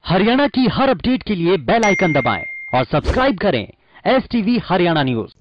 हरियाणा की हर अपडेट के लिए बेल आइकन दबाएं और सब्सक्राइब करें STV हरियाणा न्यूज।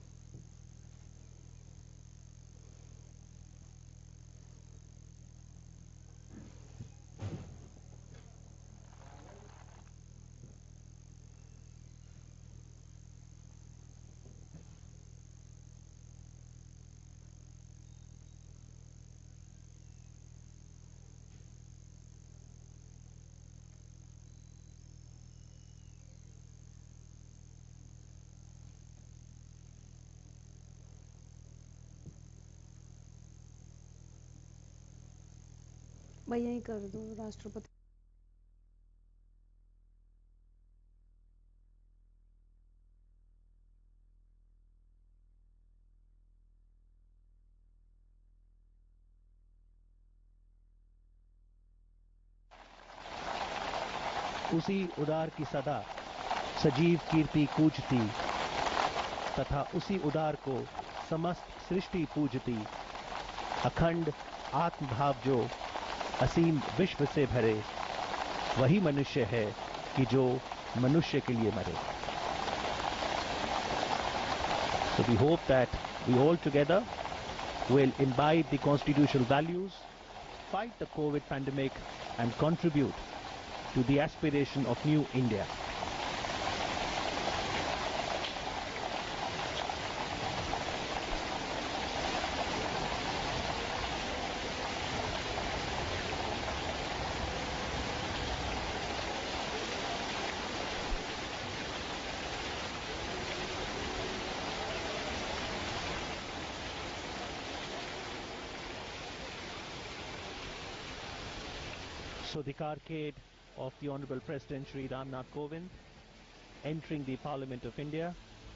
मैं यही कर दूं राष्ट्रपति। उसी उदार की सदा सजीव कीर्ति कूजती तथा उसी उदार को समस्त सृष्टि पूजती। अखंड आत्मभाव जो असीम विश्व से भरे, वही मनुष्य है कि जो मनुष्य के लिए मरे। So we hope that we all together will imbibe the constitutional values, fight the COVID pandemic and contribute to the aspiration of new India. So the carcade of the Honorable President Shri Ram Nath Kovind entering the Parliament of India,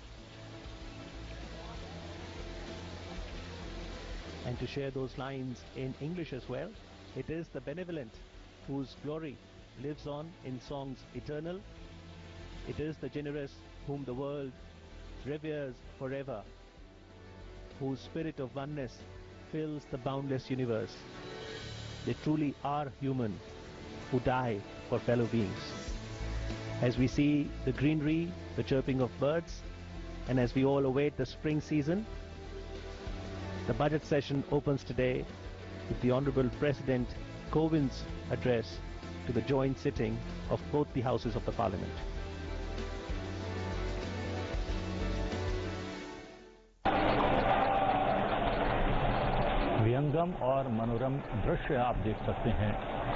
and to share those lines in English as well. It is the benevolent whose glory lives on in songs eternal. It is the generous whom the world reveres forever, whose spirit of oneness fills the boundless universe. They truly are human who die for fellow beings. As we see the greenery, the chirping of birds, and as we all await the spring season, the budget session opens today with the Honorable President Kovind's address to the joint sitting of both the houses of the Parliament. विहंगम और मनोरम दृश्य आप देख सकते हैं।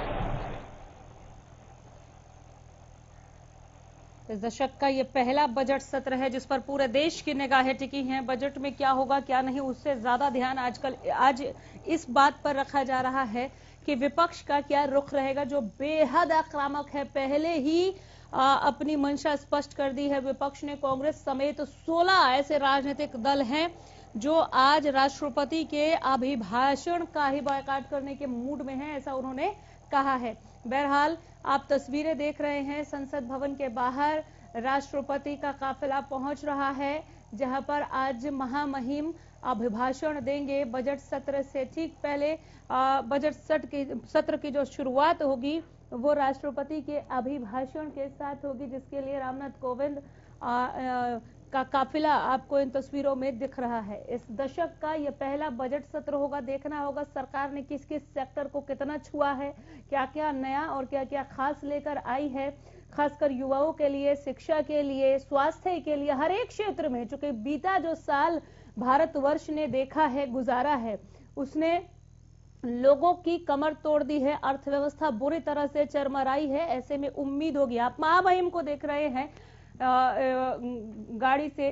इस दशक का ये पहला बजट सत्र है जिस पर पूरे देश की निगाहें टिकी हैं। बजट में क्या होगा क्या नहीं, उससे ज्यादा ध्यान आज इस बात पर रखा जा रहा है कि विपक्ष का क्या रुख रहेगा, जो बेहद आक्रामक है। पहले ही अपनी मंशा स्पष्ट कर दी है विपक्ष ने। कांग्रेस समेत 16 ऐसे राजनीतिक दल हैं जो आज राष्ट्रपति के अभिभाषण का ही बॉयकॉट करने के मूड में हैं, ऐसा उन्होंने कहा है। बहरहाल आप तस्वीरें देख रहे हैं, संसद भवन के बाहर राष्ट्रपति का काफिला पहुंच रहा है, जहां पर आज महामहिम अभिभाषण देंगे। बजट सत्र से ठीक पहले बजट सत्र की जो शुरुआत होगी वो राष्ट्रपति के अभिभाषण के साथ होगी, जिसके लिए रामनाथ कोविंद का काफिला आपको इन तस्वीरों में दिख रहा है। इस दशक का यह पहला बजट सत्र होगा। देखना होगा सरकार ने किस किस सेक्टर को कितना छुआ है, क्या क्या नया और क्या क्या खास लेकर आई है, खासकर युवाओं के लिए, शिक्षा के लिए, स्वास्थ्य के लिए, हर एक क्षेत्र में। चूंकि बीता जो साल भारतवर्ष ने देखा है, गुजारा है, उसने लोगों की कमर तोड़ दी है, अर्थव्यवस्था बुरी तरह से चरमराई है। ऐसे में उम्मीद होगी, आप महामहिम को देख रहे हैं गाड़ी से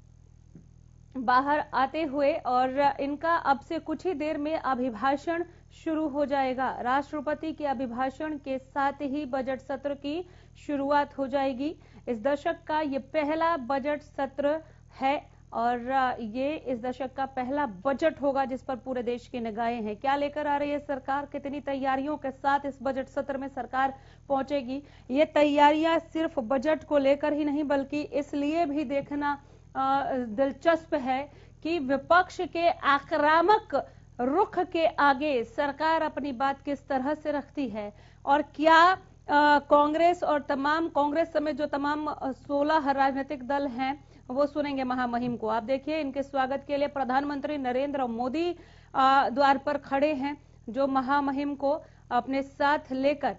बाहर आते हुए, और इनका अब से कुछ ही देर में अभिभाषण शुरू हो जाएगा। राष्ट्रपति के अभिभाषण के साथ ही बजट सत्र की शुरुआत हो जाएगी। इस दशक का ये पहला बजट सत्र है और ये इस दशक का पहला बजट होगा जिस पर पूरे देश की निगाहें हैं। क्या लेकर आ रही है सरकार, कितनी तैयारियों के साथ इस बजट सत्र में सरकार पहुंचेगी। ये तैयारियां सिर्फ बजट को लेकर ही नहीं बल्कि इसलिए भी देखना दिलचस्प है कि विपक्ष के आक्रामक रुख के आगे सरकार अपनी बात किस तरह से रखती है और क्या कांग्रेस और कांग्रेस समेत जो तमाम 16 राजनीतिक दल हैं वो सुनेंगे महामहिम को। आप देखिए, इनके स्वागत के लिए प्रधानमंत्री नरेंद्र मोदी द्वार पर खड़े हैं, जो महामहिम को अपने साथ लेकर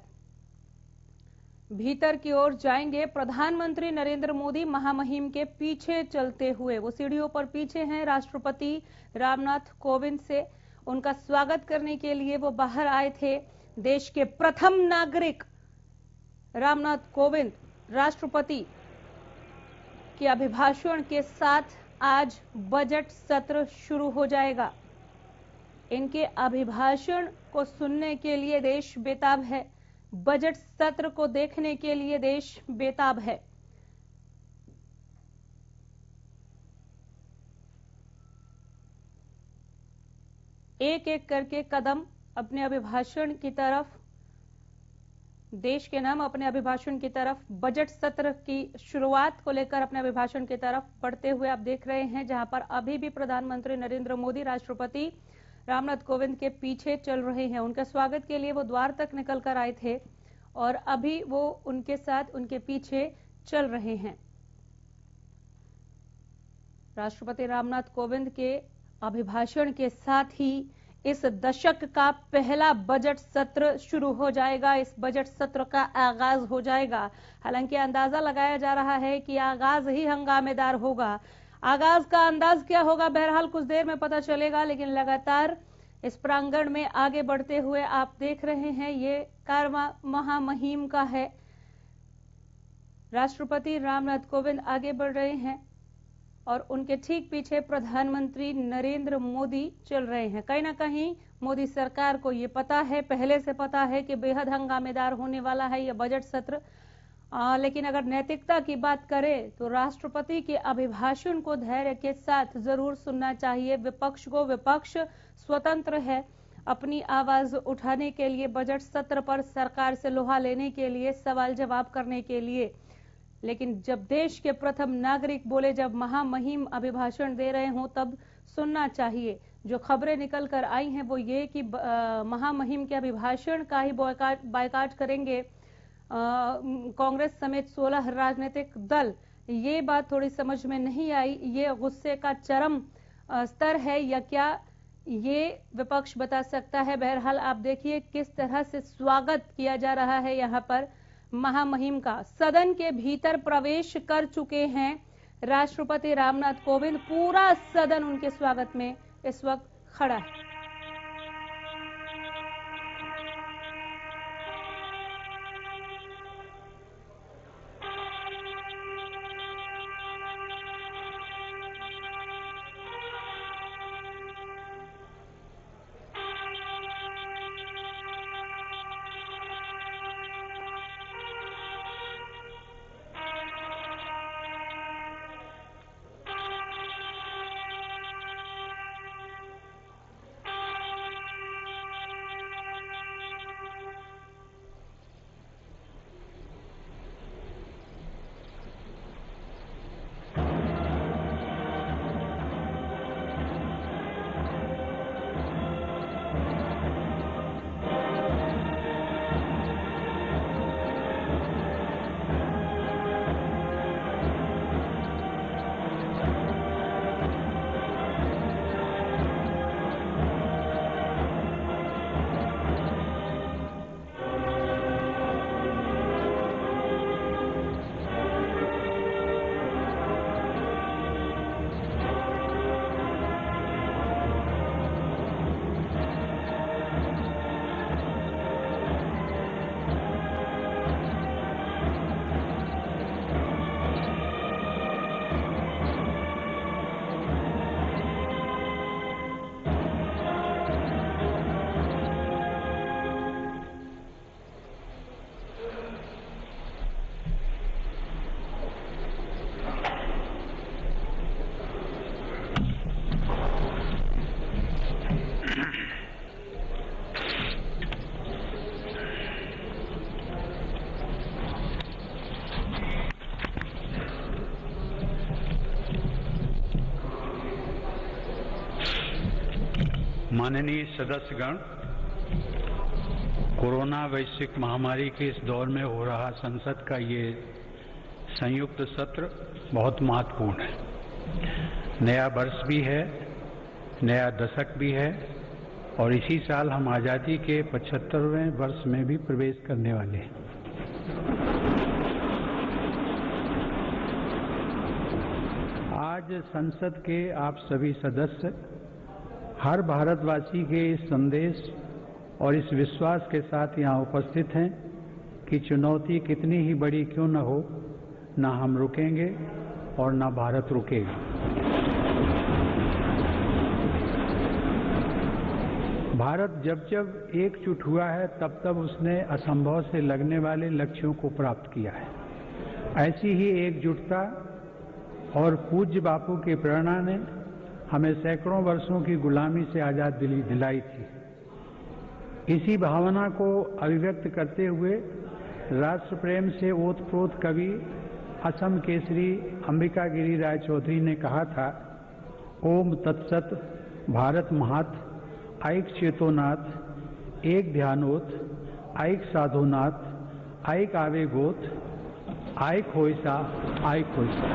भीतर की ओर जाएंगे। प्रधानमंत्री नरेंद्र मोदी महामहिम के पीछे चलते हुए, वो सीढ़ियों पर पीछे हैं, राष्ट्रपति रामनाथ कोविंद से उनका स्वागत करने के लिए वो बाहर आए थे। देश के प्रथम नागरिक रामनाथ कोविंद राष्ट्रपति के अभिभाषण के साथ आज बजट सत्र शुरू हो जाएगा। इनके अभिभाषण को सुनने के लिए देश बेताब है, बजट सत्र को देखने के लिए देश बेताब है। एक एक करके कदम अपने अभिभाषण की तरफ, देश के नाम अपने अभिभाषण की तरफ, बजट सत्र की शुरुआत को लेकर अपने अभिभाषण की तरफ बढ़ते हुए आप देख रहे हैं, जहां पर अभी भी प्रधानमंत्री नरेंद्र मोदी राष्ट्रपति रामनाथ कोविंद के पीछे चल रहे हैं। उनके स्वागत के लिए वो द्वार तक निकल कर आए थे और अभी वो उनके साथ, उनके पीछे चल रहे हैं। राष्ट्रपति रामनाथ कोविंद के अभिभाषण के साथ ही इस दशक का पहला बजट सत्र शुरू हो जाएगा। इस बजट सत्र का आगाज हो जाएगा। हालांकि अंदाजा लगाया जा रहा है कि आगाज ही हंगामेदार होगा। आगाज का अंदाज क्या होगा, बहरहाल कुछ देर में पता चलेगा, लेकिन लगातार इस प्रांगण में आगे बढ़ते हुए आप देख रहे हैं, ये कारवां महामहिम का है। राष्ट्रपति रामनाथ कोविंद आगे बढ़ रहे हैं और उनके ठीक पीछे प्रधानमंत्री नरेंद्र मोदी चल रहे हैं। कहीं ना कहीं मोदी सरकार को ये पता है, पहले से पता है कि बेहद हंगामेदार होने वाला है यह बजट सत्र। लेकिन अगर नैतिकता की बात करें तो राष्ट्रपति के अभिभाषण को धैर्य के साथ जरूर सुनना चाहिए। विपक्ष को, विपक्ष स्वतंत्र है अपनी आवाज उठाने के लिए, बजट सत्र पर सरकार से लोहा लेने के लिए, सवाल जवाब करने के लिए। लेकिन जब देश के प्रथम नागरिक बोले, जब महामहिम अभिभाषण दे रहे हों, तब सुनना चाहिए। जो खबरें निकल कर आई हैं वो ये कि महामहिम के अभिभाषण का ही बायकाट करेंगे कांग्रेस समेत 16 राजनीतिक दल। ये बात थोड़ी समझ में नहीं आई। ये गुस्से का चरम स्तर है या क्या, ये विपक्ष बता सकता है। बहरहाल आप देखिए किस तरह से स्वागत किया जा रहा है यहाँ पर महामहिम का। सदन के भीतर प्रवेश कर चुके हैं राष्ट्रपति रामनाथ कोविंद। पूरा सदन उनके स्वागत में इस वक्त खड़ा है। माननीय सदस्यगण, कोरोना वैश्विक महामारी के इस दौर में हो रहा संसद का ये संयुक्त सत्र बहुत महत्वपूर्ण है। नया वर्ष भी है, नया दशक भी है और इसी साल हम आज़ादी के 75वें वर्ष में भी प्रवेश करने वाले हैं। आज संसद के आप सभी सदस्य हर भारतवासी के इस संदेश और इस विश्वास के साथ यहाँ उपस्थित हैं कि चुनौती कितनी ही बड़ी क्यों न हो, ना हम रुकेंगे और ना भारत रुकेगा। भारत जब जब एकजुट हुआ है तब तब उसने असंभव से लगने वाले लक्ष्यों को प्राप्त किया है। ऐसी ही एकजुटता और पूज्य बापू की प्रेरणा ने हमें सैकड़ों वर्षों की गुलामी से आजाद दिलाई थी। इसी भावना को अभिव्यक्त करते हुए राष्ट्र प्रेम से ओतप्रोत कवि असम केसरी अंबिका गिरी राय चौधरी ने कहा था, ओम तत्सत भारत महात ऐक चेतोनाथ, एक ध्यानोत ऐक साधोनाथ, ऐक आवेगोत ऐक होइसा ऐक होइसा।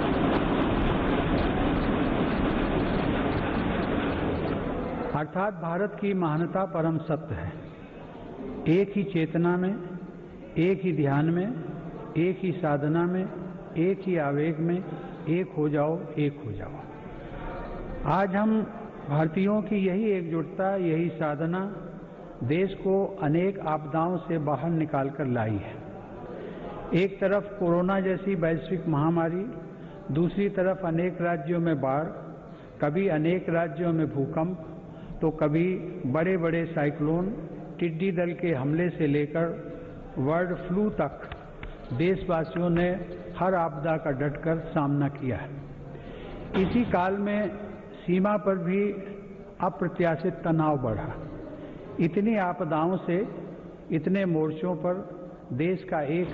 अर्थात भारत की महानता परम सत्य है। एक ही चेतना में, एक ही ध्यान में, एक ही साधना में, एक ही आवेग में, एक हो जाओ, एक हो जाओ। आज हम भारतीयों की यही एकजुटता, यही साधना देश को अनेक आपदाओं से बाहर निकाल कर लाई है। एक तरफ कोरोना जैसी वैश्विक महामारी, दूसरी तरफ अनेक राज्यों में बाढ़, कभी अनेक राज्यों में भूकंप, तो कभी बड़े बड़े साइक्लोन, टिड्डी दल के हमले से लेकर बर्ड फ्लू तक देशवासियों ने हर आपदा का डटकर सामना किया है। इसी काल में सीमा पर भी अप्रत्याशित तनाव बढ़ा। इतनी आपदाओं से, इतने मोर्चों पर देश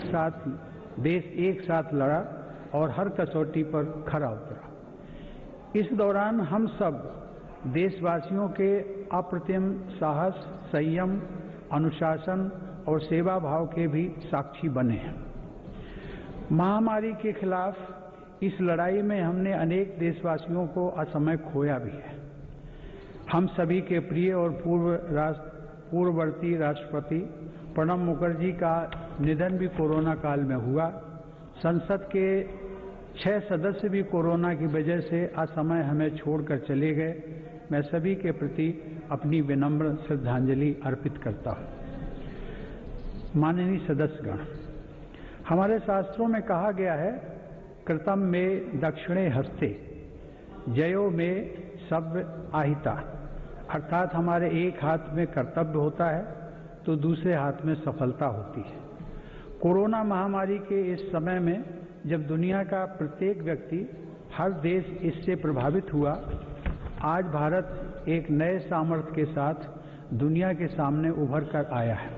एक साथ लड़ा और हर कसौटी पर खरा उतरा। इस दौरान हम सब देशवासियों के अप्रतिम साहस, संयम, अनुशासन और सेवा भाव के भी साक्षी बने हैं। महामारी के खिलाफ इस लड़ाई में हमने अनेक देशवासियों को असमय खोया भी है। हम सभी के प्रिय और पूर्ववर्ती राष्ट्रपति प्रणब मुखर्जी का निधन भी कोरोना काल में हुआ। संसद के 6 सदस्य भी कोरोना की वजह से असमय हमें छोड़कर चले गए। मैं सभी के प्रति अपनी विनम्र श्रद्धांजलि अर्पित करता हूं। माननीय सदस्यगण, हमारे शास्त्रों में कहा गया है, कृतम में दक्षिणे हस्ते जयो में सव्य आहिता, अर्थात हमारे एक हाथ में कर्तव्य होता है तो दूसरे हाथ में सफलता होती है। कोरोना महामारी के इस समय में जब दुनिया का प्रत्येक व्यक्ति, हर देश इससे प्रभावित हुआ, आज भारत एक नए सामर्थ्य के साथ दुनिया के सामने उभर कर आया है।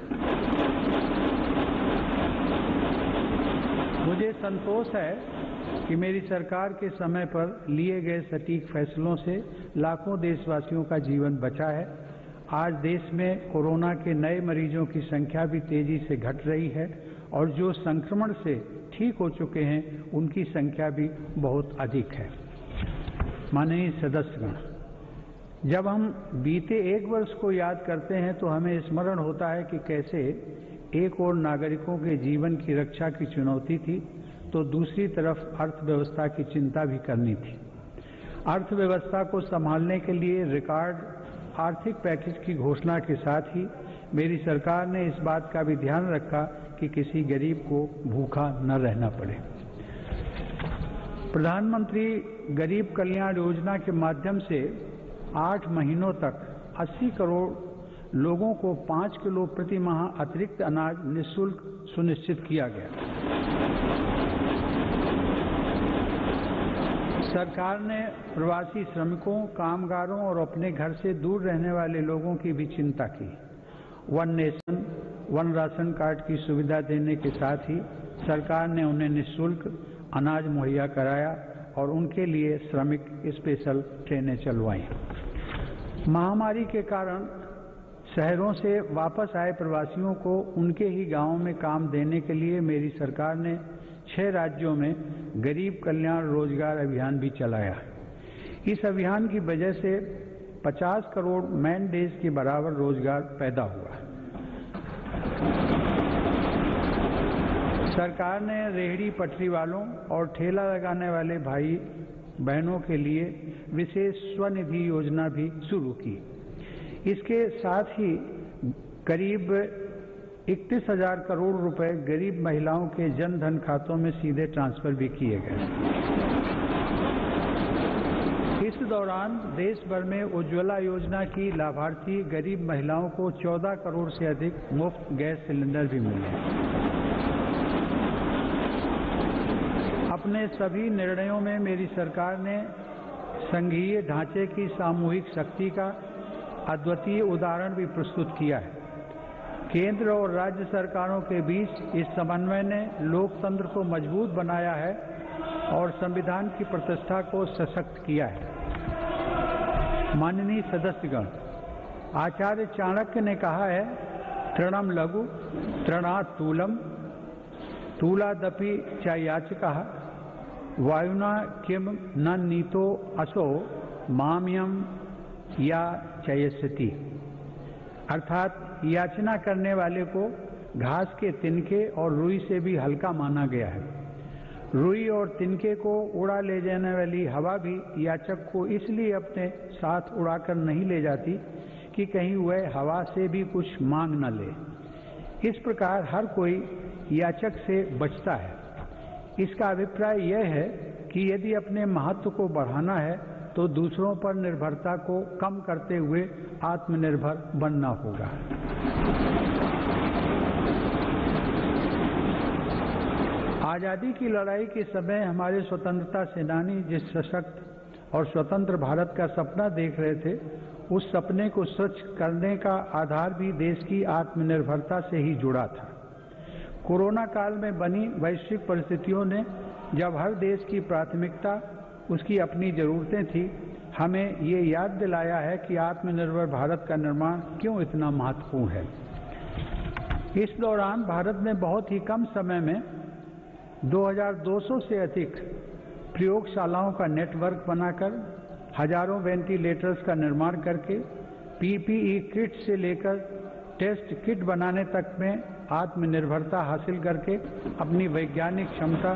मुझे संतोष है कि मेरी सरकार के समय पर लिए गए सटीक फैसलों से लाखों देशवासियों का जीवन बचा है। आज देश में कोरोना के नए मरीजों की संख्या भी तेजी से घट रही है और जो संक्रमण से ठीक हो चुके हैं उनकी संख्या भी बहुत अधिक है। माननीय सदस्यगण, जब हम बीते एक वर्ष को याद करते हैं तो हमें स्मरण होता है कि कैसे एक ओर नागरिकों के जीवन की रक्षा की चुनौती थी तो दूसरी तरफ अर्थव्यवस्था की चिंता भी करनी थी। अर्थव्यवस्था को संभालने के लिए रिकॉर्ड आर्थिक पैकेज की घोषणा के साथ ही मेरी सरकार ने इस बात का भी ध्यान रखा कि किसी गरीब को भूखा न रहना पड़े। प्रधानमंत्री गरीब कल्याण योजना के माध्यम से 8 महीनों तक 80 करोड़ लोगों को 5 किलो प्रति माह अतिरिक्त अनाज निःशुल्क सुनिश्चित किया गया। सरकार ने प्रवासी श्रमिकों, कामगारों और अपने घर से दूर रहने वाले लोगों की भी चिंता की। One nation, one ration card की सुविधा देने के साथ ही सरकार ने उन्हें निःशुल्क अनाज मुहैया कराया और उनके लिए श्रमिक स्पेशल ट्रेनें चलवाई। महामारी के कारण शहरों से वापस आए प्रवासियों को उनके ही गांवों में काम देने के लिए मेरी सरकार ने 6 राज्यों में गरीब कल्याण रोजगार अभियान भी चलाया। इस अभियान की वजह से 50 करोड़ मैन डेज के बराबर रोजगार पैदा हुआ। सरकार ने रेहड़ी पटरी वालों और ठेला लगाने वाले भाई बहनों के लिए विशेष स्वनिधि योजना भी शुरू की। इसके साथ ही करीब 31,000 करोड़ रुपए गरीब महिलाओं के जन धन खातों में सीधे ट्रांसफर भी किए गए। इस दौरान देश भर में उज्ज्वला योजना की लाभार्थी गरीब महिलाओं को 14 करोड़ से अधिक मुफ्त गैस सिलेंडर भी मिले। अपने सभी निर्णयों में मेरी सरकार ने संघीय ढांचे की सामूहिक शक्ति का अद्वितीय उदाहरण भी प्रस्तुत किया है। केंद्र और राज्य सरकारों के बीच इस समन्वय ने लोकतंत्र को मजबूत बनाया है और संविधान की प्रतिष्ठा को सशक्त किया है। माननीय सदस्यगण, आचार्य चाणक्य ने कहा है, तृणम लघु तृणात् तूलम तूलादपि च याचकः वायुना किम न नीतो असो माम्यम या चयस्यति। अर्थात याचना करने वाले को घास के तिनके और रुई से भी हल्का माना गया है। रुई और तिनके को उड़ा ले जाने वाली हवा भी याचक को इसलिए अपने साथ उड़ाकर नहीं ले जाती कि कहीं वह हवा से भी कुछ मांग न ले। इस प्रकार हर कोई याचक से बचता है। इसका अभिप्राय यह है कि यदि अपने महत्व को बढ़ाना है तो दूसरों पर निर्भरता को कम करते हुए आत्मनिर्भर बनना होगा। आजादी की लड़ाई के समय हमारे स्वतंत्रता सेनानी जिस सशक्त और स्वतंत्र भारत का सपना देख रहे थे, उस सपने को सच करने का आधार भी देश की आत्मनिर्भरता से ही जुड़ा था। कोरोना काल में बनी वैश्विक परिस्थितियों ने जब हर देश की प्राथमिकता उसकी अपनी जरूरतें थी, हमें ये याद दिलाया है कि आत्मनिर्भर भारत का निर्माण क्यों इतना महत्वपूर्ण है। इस दौरान भारत ने बहुत ही कम समय में 2200 से अधिक प्रयोगशालाओं का नेटवर्क बनाकर हजारों वेंटिलेटर्स का निर्माण करके पीपीई किट से लेकर टेस्ट किट बनाने तक में आत्मनिर्भरता हासिल करके अपनी वैज्ञानिक क्षमता,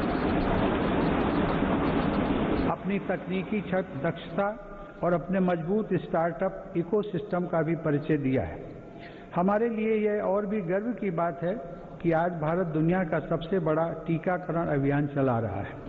अपनी तकनीकी दक्षता और अपने मजबूत स्टार्टअप इकोसिस्टम का भी परिचय दिया है। हमारे लिए यह और भी गर्व की बात है कि आज भारत दुनिया का सबसे बड़ा टीकाकरण अभियान चला रहा है।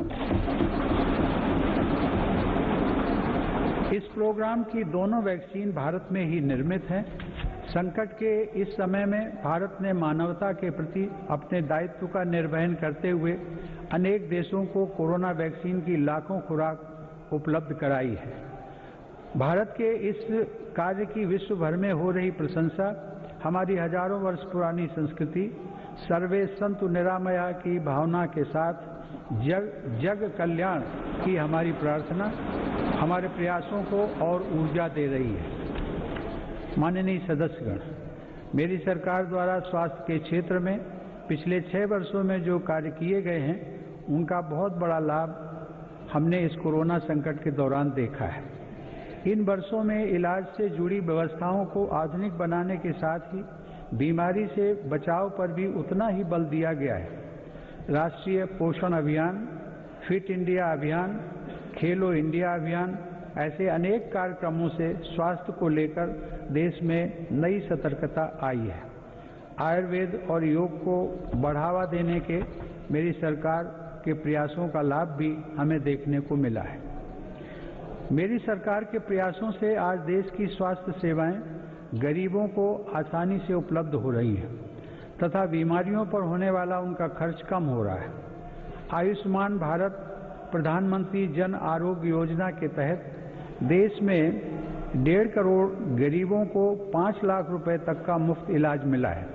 इस प्रोग्राम की दोनों वैक्सीन भारत में ही निर्मित हैं। संकट के इस समय में भारत ने मानवता के प्रति अपने दायित्व का निर्वहन करते हुए अनेक देशों को कोरोना वैक्सीन की लाखों खुराक उपलब्ध कराई है। भारत के इस कार्य की विश्व भर में हो रही प्रशंसा हमारी हजारों वर्ष पुरानी संस्कृति सर्वे संतु निरामया की भावना के साथ जग कल्याण की हमारी प्रार्थना हमारे प्रयासों को और ऊर्जा दे रही है। माननीय सदस्यगण, मेरी सरकार द्वारा स्वास्थ्य के क्षेत्र में पिछले 6 वर्षों में जो कार्य किए गए हैं, उनका बहुत बड़ा लाभ हमने इस कोरोना संकट के दौरान देखा है। इन वर्षों में इलाज से जुड़ी व्यवस्थाओं को आधुनिक बनाने के साथ ही बीमारी से बचाव पर भी उतना ही बल दिया गया है। राष्ट्रीय पोषण अभियान, फिट इंडिया अभियान, खेलो इंडिया अभियान, ऐसे अनेक कार्यक्रमों से स्वास्थ्य को लेकर देश में नई सतर्कता आई है। आयुर्वेद और योग को बढ़ावा देने के मेरी सरकार के प्रयासों का लाभ भी हमें देखने को मिला है। मेरी सरकार के प्रयासों से आज देश की स्वास्थ्य सेवाएं गरीबों को आसानी से उपलब्ध हो रही हैं तथा बीमारियों पर होने वाला उनका खर्च कम हो रहा है। आयुष्मान भारत प्रधानमंत्री जन आरोग्य योजना के तहत देश में 1.5 करोड़ गरीबों को 5 लाख रुपए तक का मुफ्त इलाज मिला है।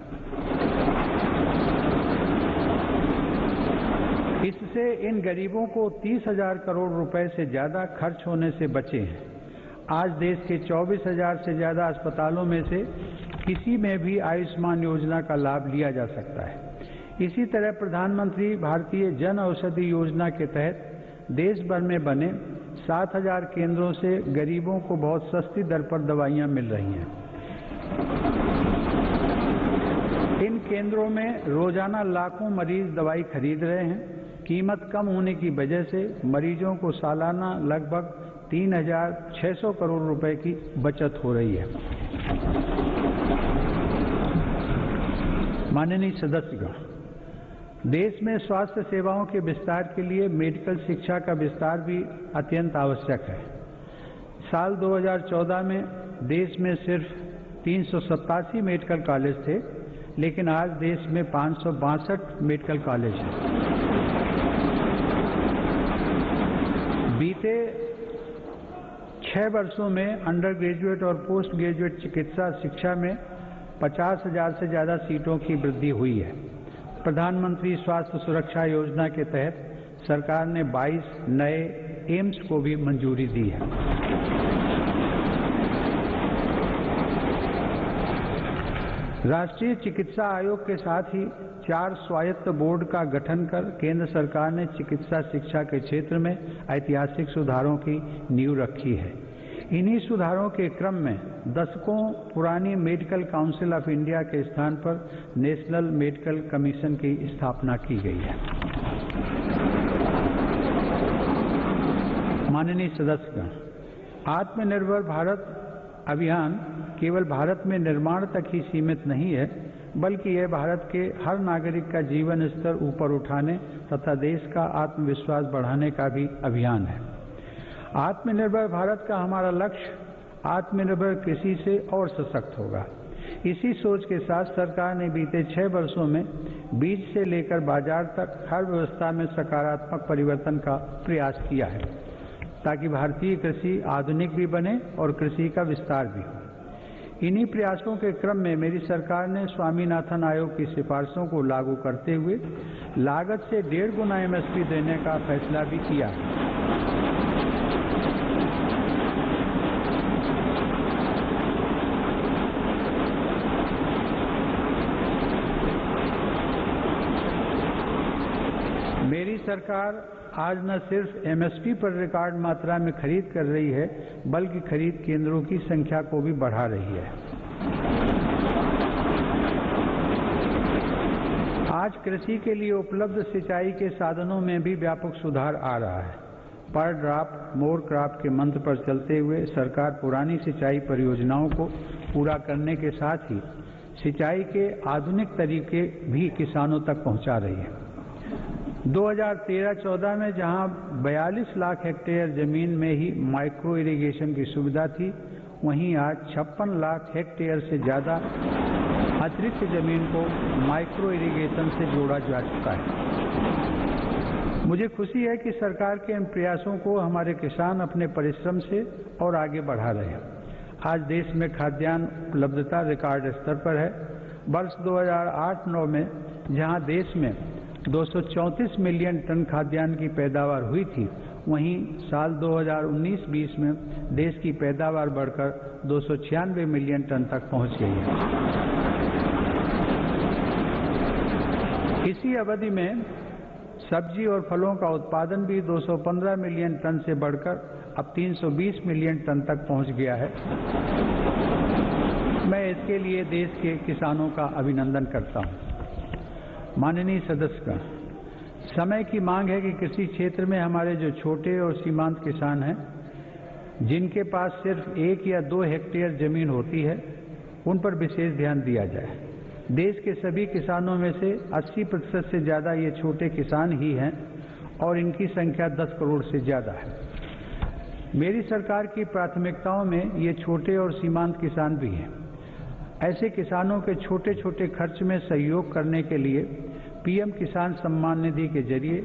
इससे इन गरीबों को 30,000 करोड़ रुपए से ज्यादा खर्च होने से बचे हैं। आज देश के 24,000 से ज्यादा अस्पतालों में से किसी में भी आयुष्मान योजना का लाभ लिया जा सकता है। इसी तरह प्रधानमंत्री भारतीय जन औषधि योजना के तहत देश भर में बने 7,000 केंद्रों से गरीबों को बहुत सस्ती दर पर दवाइयां मिल रही हैं। इन केंद्रों में रोजाना लाखों मरीज दवाई खरीद रहे हैं। कीमत कम होने की वजह से मरीजों को सालाना लगभग 3,600 करोड़ रुपए की बचत हो रही है। माननीय सदस्यगण, देश में स्वास्थ्य सेवाओं के विस्तार के लिए मेडिकल शिक्षा का विस्तार भी अत्यंत आवश्यक है। साल 2014 में देश में सिर्फ 387 मेडिकल कॉलेज थे, लेकिन आज देश में 562 मेडिकल कॉलेज हैं। बीते 6 वर्षों में अंडर ग्रेजुएट और पोस्ट ग्रेजुएट चिकित्सा शिक्षा में 50,000 से ज्यादा सीटों की वृद्धि हुई है। प्रधानमंत्री स्वास्थ्य सुरक्षा योजना के तहत सरकार ने 22 नए एम्स को भी मंजूरी दी है। राष्ट्रीय चिकित्सा आयोग के साथ ही 4 स्वायत्त बोर्ड का गठन कर केंद्र सरकार ने चिकित्सा शिक्षा के क्षेत्र में ऐतिहासिक सुधारों की नींव रखी है। इन्हीं सुधारों के क्रम में दशकों पुरानी मेडिकल काउंसिल ऑफ इंडिया के स्थान पर नेशनल मेडिकल कमीशन की स्थापना की गई है। माननीय सदस्यगण, आत्मनिर्भर भारत अभियान केवल भारत में निर्माण तक ही सीमित नहीं है, बल्कि यह भारत के हर नागरिक का जीवन स्तर ऊपर उठाने तथा देश का आत्मविश्वास बढ़ाने का भी अभियान है। आत्मनिर्भर भारत का हमारा लक्ष्य आत्मनिर्भर कृषि से और सशक्त होगा। इसी सोच के साथ सरकार ने बीते 6 वर्षों में बीज से लेकर बाजार तक हर व्यवस्था में सकारात्मक परिवर्तन का प्रयास किया है, ताकि भारतीय कृषि आधुनिक भी बने और कृषि का विस्तार भी हो। इन्हीं प्रयासों के क्रम में मेरी सरकार ने स्वामीनाथन आयोग की सिफारिशों को लागू करते हुए लागत से 1.5 गुना MSP देने का फैसला भी किया है। मेरी सरकार आज न सिर्फ MSP पर रिकॉर्ड मात्रा में खरीद कर रही है, बल्कि खरीद केंद्रों की संख्या को भी बढ़ा रही है। आज कृषि के लिए उपलब्ध सिंचाई के साधनों में भी व्यापक सुधार आ रहा है। पर ड्रॉप मोर क्रॉप के मंत्र पर चलते हुए सरकार पुरानी सिंचाई परियोजनाओं को पूरा करने के साथ ही सिंचाई के आधुनिक तरीके भी किसानों तक पहुंचा रही है। 2013-14 में जहां 42 लाख हेक्टेयर जमीन में ही माइक्रो इरिगेशन की सुविधा थी, वहीं आज 56 लाख हेक्टेयर से ज्यादा अतिरिक्त जमीन को माइक्रो इरिगेशन से जोड़ा जा चुका है। मुझे खुशी है कि सरकार के इन प्रयासों को हमारे किसान अपने परिश्रम से और आगे बढ़ा रहे हैं। आज देश में खाद्यान्न उपलब्धता रिकॉर्ड स्तर पर है। वर्ष 2008-9 में जहां देश में 234 मिलियन टन खाद्यान्न की पैदावार हुई थी, वहीं साल 2019-20 में देश की पैदावार बढ़कर 296 मिलियन टन तक पहुंच गई है। इसी अवधि में सब्जी और फलों का उत्पादन भी 215 मिलियन टन से बढ़कर अब 320 मिलियन टन तक पहुंच गया है। मैं इसके लिए देश के किसानों का अभिनंदन करता हूं। माननीय सदस्यगण, समय की मांग है कि कृषि क्षेत्र में हमारे जो छोटे और सीमांत किसान हैं, जिनके पास सिर्फ 1 या 2 हेक्टेयर जमीन होती है, उन पर विशेष ध्यान दिया जाए। देश के सभी किसानों में से 80% से ज्यादा ये छोटे किसान ही हैं और इनकी संख्या 10 करोड़ से ज्यादा है। मेरी सरकार की प्राथमिकताओं में ये छोटे और सीमांत किसान भी हैं। ऐसे किसानों के छोटे छोटे खर्च में सहयोग करने के लिए PM किसान सम्मान निधि के जरिए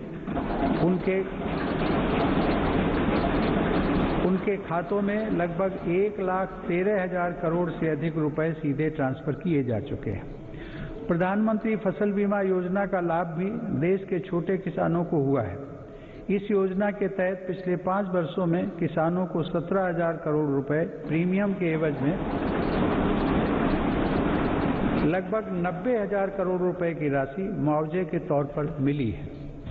उनके खातों में लगभग 1,13,000 करोड़ से अधिक रुपए सीधे ट्रांसफर किए जा चुके हैं। प्रधानमंत्री फसल बीमा योजना का लाभ भी देश के छोटे किसानों को हुआ है। इस योजना के तहत पिछले 5 वर्षों में किसानों को 17,000 करोड़ रुपए प्रीमियम के एवज में लगभग 90,000 करोड़ रुपए की राशि मुआवजे के तौर पर मिली है।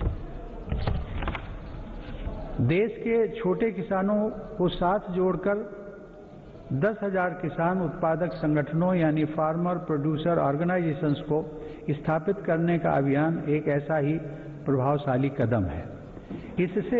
देश के छोटे किसानों को साथ जोड़कर 10,000 किसान उत्पादक संगठनों यानी फार्मर प्रोड्यूसर ऑर्गेनाइजेशंस को स्थापित करने का अभियान एक ऐसा ही प्रभावशाली कदम है। इससे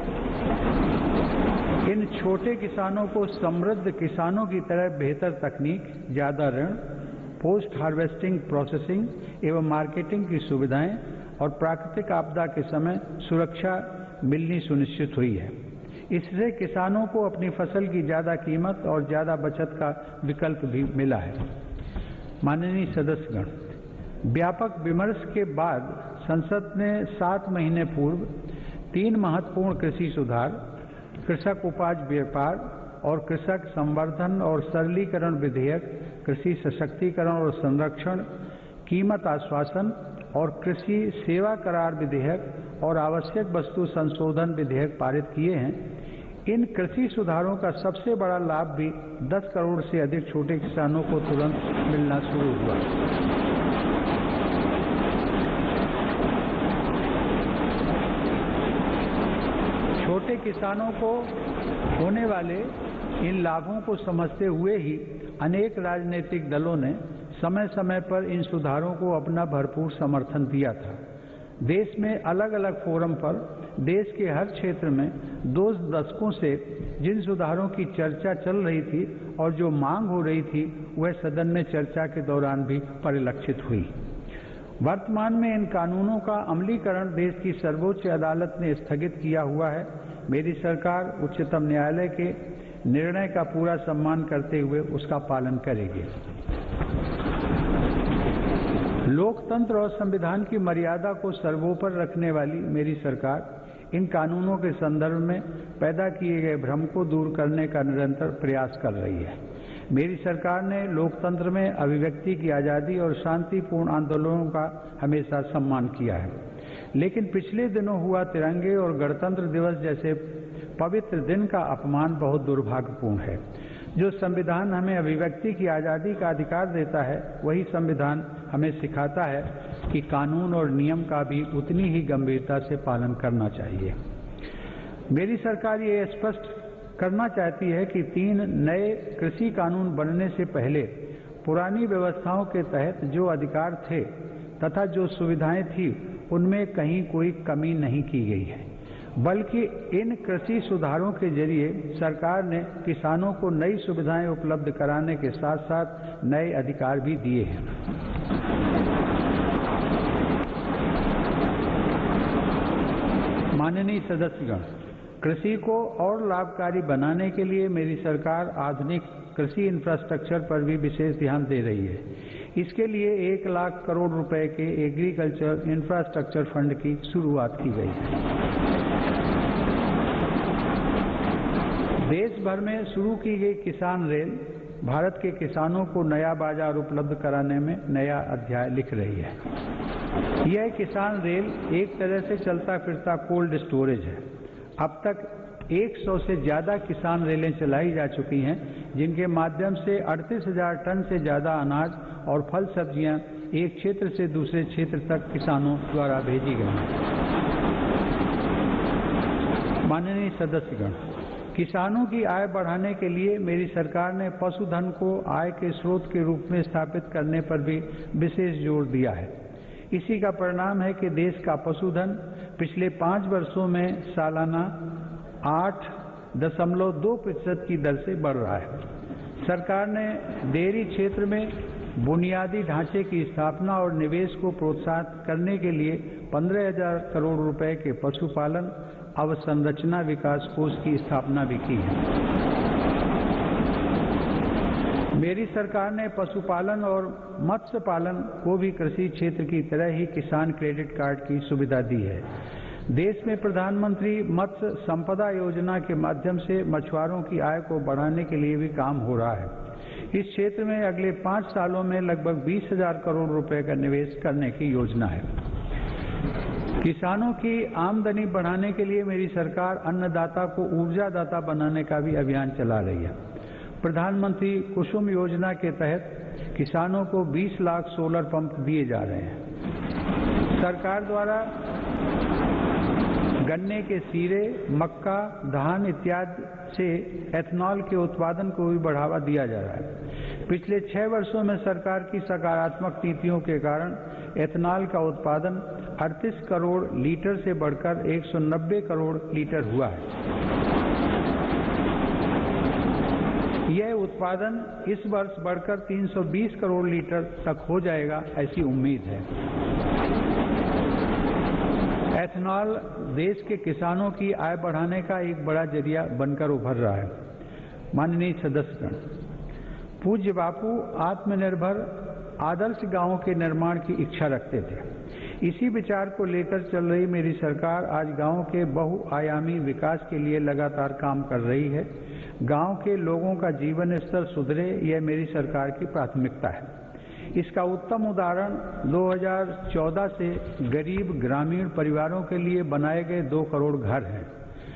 इन छोटे किसानों को समृद्ध किसानों की तरह बेहतर तकनीक, ज्यादा ऋण, पोस्ट हार्वेस्टिंग प्रोसेसिंग एवं मार्केटिंग की सुविधाएं और प्राकृतिक आपदा के समय सुरक्षा मिलनी सुनिश्चित हुई है। इससे किसानों को अपनी फसल की ज्यादा कीमत और ज्यादा बचत का विकल्प भी मिला है। माननीय सदस्यगण, व्यापक विमर्श के बाद संसद ने 7 महीने पूर्व 3 महत्वपूर्ण कृषि सुधार, कृषक उपज व्यापार और कृषक संवर्धन और सरलीकरण विधेयक, कृषि सशक्तिकरण और संरक्षण, कीमत आश्वासन और कृषि सेवा करार विधेयक और आवश्यक वस्तु संशोधन विधेयक पारित किए हैं। इन कृषि सुधारों का सबसे बड़ा लाभ भी 10 करोड़ से अधिक छोटे किसानों को तुरंत मिलना शुरू हुआ। छोटे किसानों को होने वाले इन लाभों को समझते हुए ही अनेक राजनीतिक दलों ने समय समय पर इन सुधारों को अपना भरपूर समर्थन दिया था। देश में अलग अलग फोरम पर देश के हर क्षेत्र में 2 दशकों से जिन सुधारों की चर्चा चल रही थी और जो मांग हो रही थी, वह सदन में चर्चा के दौरान भी परिलक्षित हुई। वर्तमान में इन कानूनों का अमलीकरण देश की सर्वोच्च अदालत ने स्थगित किया हुआ है। मेरी सरकार उच्चतम न्यायालय के निर्णय का पूरा सम्मान करते हुए उसका पालन करेगी। लोकतंत्र और संविधान की मर्यादा को सर्वोपरि रखने वाली मेरी सरकार इन कानूनों के संदर्भ में पैदा किए गए भ्रम को दूर करने का निरंतर प्रयास कर रही है। मेरी सरकार ने लोकतंत्र में अभिव्यक्ति की आजादी और शांतिपूर्ण आंदोलनों का हमेशा सम्मान किया है, लेकिन पिछले दिनों हुआ तिरंगे और गणतंत्र दिवस जैसे पवित्र दिन का अपमान बहुत दुर्भाग्यपूर्ण है। जो संविधान हमें अभिव्यक्ति की आजादी का अधिकार देता है, वही संविधान हमें सिखाता है कि कानून और नियम का भी उतनी ही गंभीरता से पालन करना चाहिए। मेरी सरकार ये स्पष्ट करना चाहती है कि 3 नए कृषि कानून बनने से पहले पुरानी व्यवस्थाओं के तहत जो अधिकार थे तथा जो सुविधाएं थी, उनमें कहीं कोई कमी नहीं की गई है, बल्कि इन कृषि सुधारों के जरिए सरकार ने किसानों को नई सुविधाएं उपलब्ध कराने के साथ साथ नए अधिकार भी दिए हैं। माननीय सदस्यगण, कृषि को और लाभकारी बनाने के लिए मेरी सरकार आधुनिक कृषि इंफ्रास्ट्रक्चर पर भी विशेष ध्यान दे रही है। इसके लिए 1 लाख करोड़ रुपए के एग्रीकल्चर इंफ्रास्ट्रक्चर फंड की शुरुआत की गई है। देश भर में शुरू की गई किसान रेल भारत के किसानों को नया बाजार उपलब्ध कराने में नया अध्याय लिख रही है। यह किसान रेल एक तरह से चलता फिरता कोल्ड स्टोरेज है। अब तक 100 से ज्यादा किसान रेलें चलाई जा चुकी हैं, जिनके माध्यम से 38,000 टन से ज्यादा अनाज और फल सब्जियां एक क्षेत्र से दूसरे क्षेत्र तक किसानों द्वारा भेजी गई हैं। माननीय सदस्यगण, किसानों की आय बढ़ाने के लिए मेरी सरकार ने पशुधन को आय के स्रोत के रूप में स्थापित करने पर भी विशेष जोर दिया है। इसी का परिणाम है कि देश का पशुधन पिछले 5 वर्षों में सालाना 8.2% की दर से बढ़ रहा है। सरकार ने डेयरी क्षेत्र में बुनियादी ढांचे की स्थापना और निवेश को प्रोत्साहित करने के लिए 15,000 करोड़ रुपए के पशुपालन अवसंरचना विकास कोष की स्थापना भी की है। मेरी सरकार ने पशुपालन और मत्स्य पालन को भी कृषि क्षेत्र की तरह ही किसान क्रेडिट कार्ड की सुविधा दी है। देश में प्रधानमंत्री मत्स्य संपदा योजना के माध्यम से मछुआरों की आय को बढ़ाने के लिए भी काम हो रहा है। इस क्षेत्र में अगले 5 सालों में लगभग 20,000 करोड़ रुपए का निवेश करने की योजना है। किसानों की आमदनी बढ़ाने के लिए मेरी सरकार अन्नदाता को ऊर्जादाता बनाने का भी अभियान चला रही है। प्रधानमंत्री कुसुम योजना के तहत किसानों को 20 लाख सोलर पंप दिए जा रहे हैं। सरकार द्वारा गन्ने के सीरे, मक्का, धान इत्यादि से एथेनॉल के उत्पादन को भी बढ़ावा दिया जा रहा है। पिछले 6 वर्षों में सरकार की सकारात्मक नीतियों के कारण एथेनॉल का उत्पादन 38 करोड़ लीटर से बढ़कर 190 करोड़ लीटर हुआ है। यह उत्पादन इस वर्ष बढ़कर 320 करोड़ लीटर तक हो जाएगा, ऐसी उम्मीद है। एथेनॉल देश के किसानों की आय बढ़ाने का एक बड़ा जरिया बनकर उभर रहा है। माननीय सदस्यगण, पूज्य बापू आत्मनिर्भर आदर्श गांवों के निर्माण की इच्छा रखते थे। इसी विचार को लेकर चल रही मेरी सरकार आज गांव के बहुआयामी विकास के लिए लगातार काम कर रही है। गांव के लोगों का जीवन स्तर सुधरे, यह मेरी सरकार की प्राथमिकता है। इसका उत्तम उदाहरण 2014 से गरीब ग्रामीण परिवारों के लिए बनाए गए 2 करोड़ घर हैं।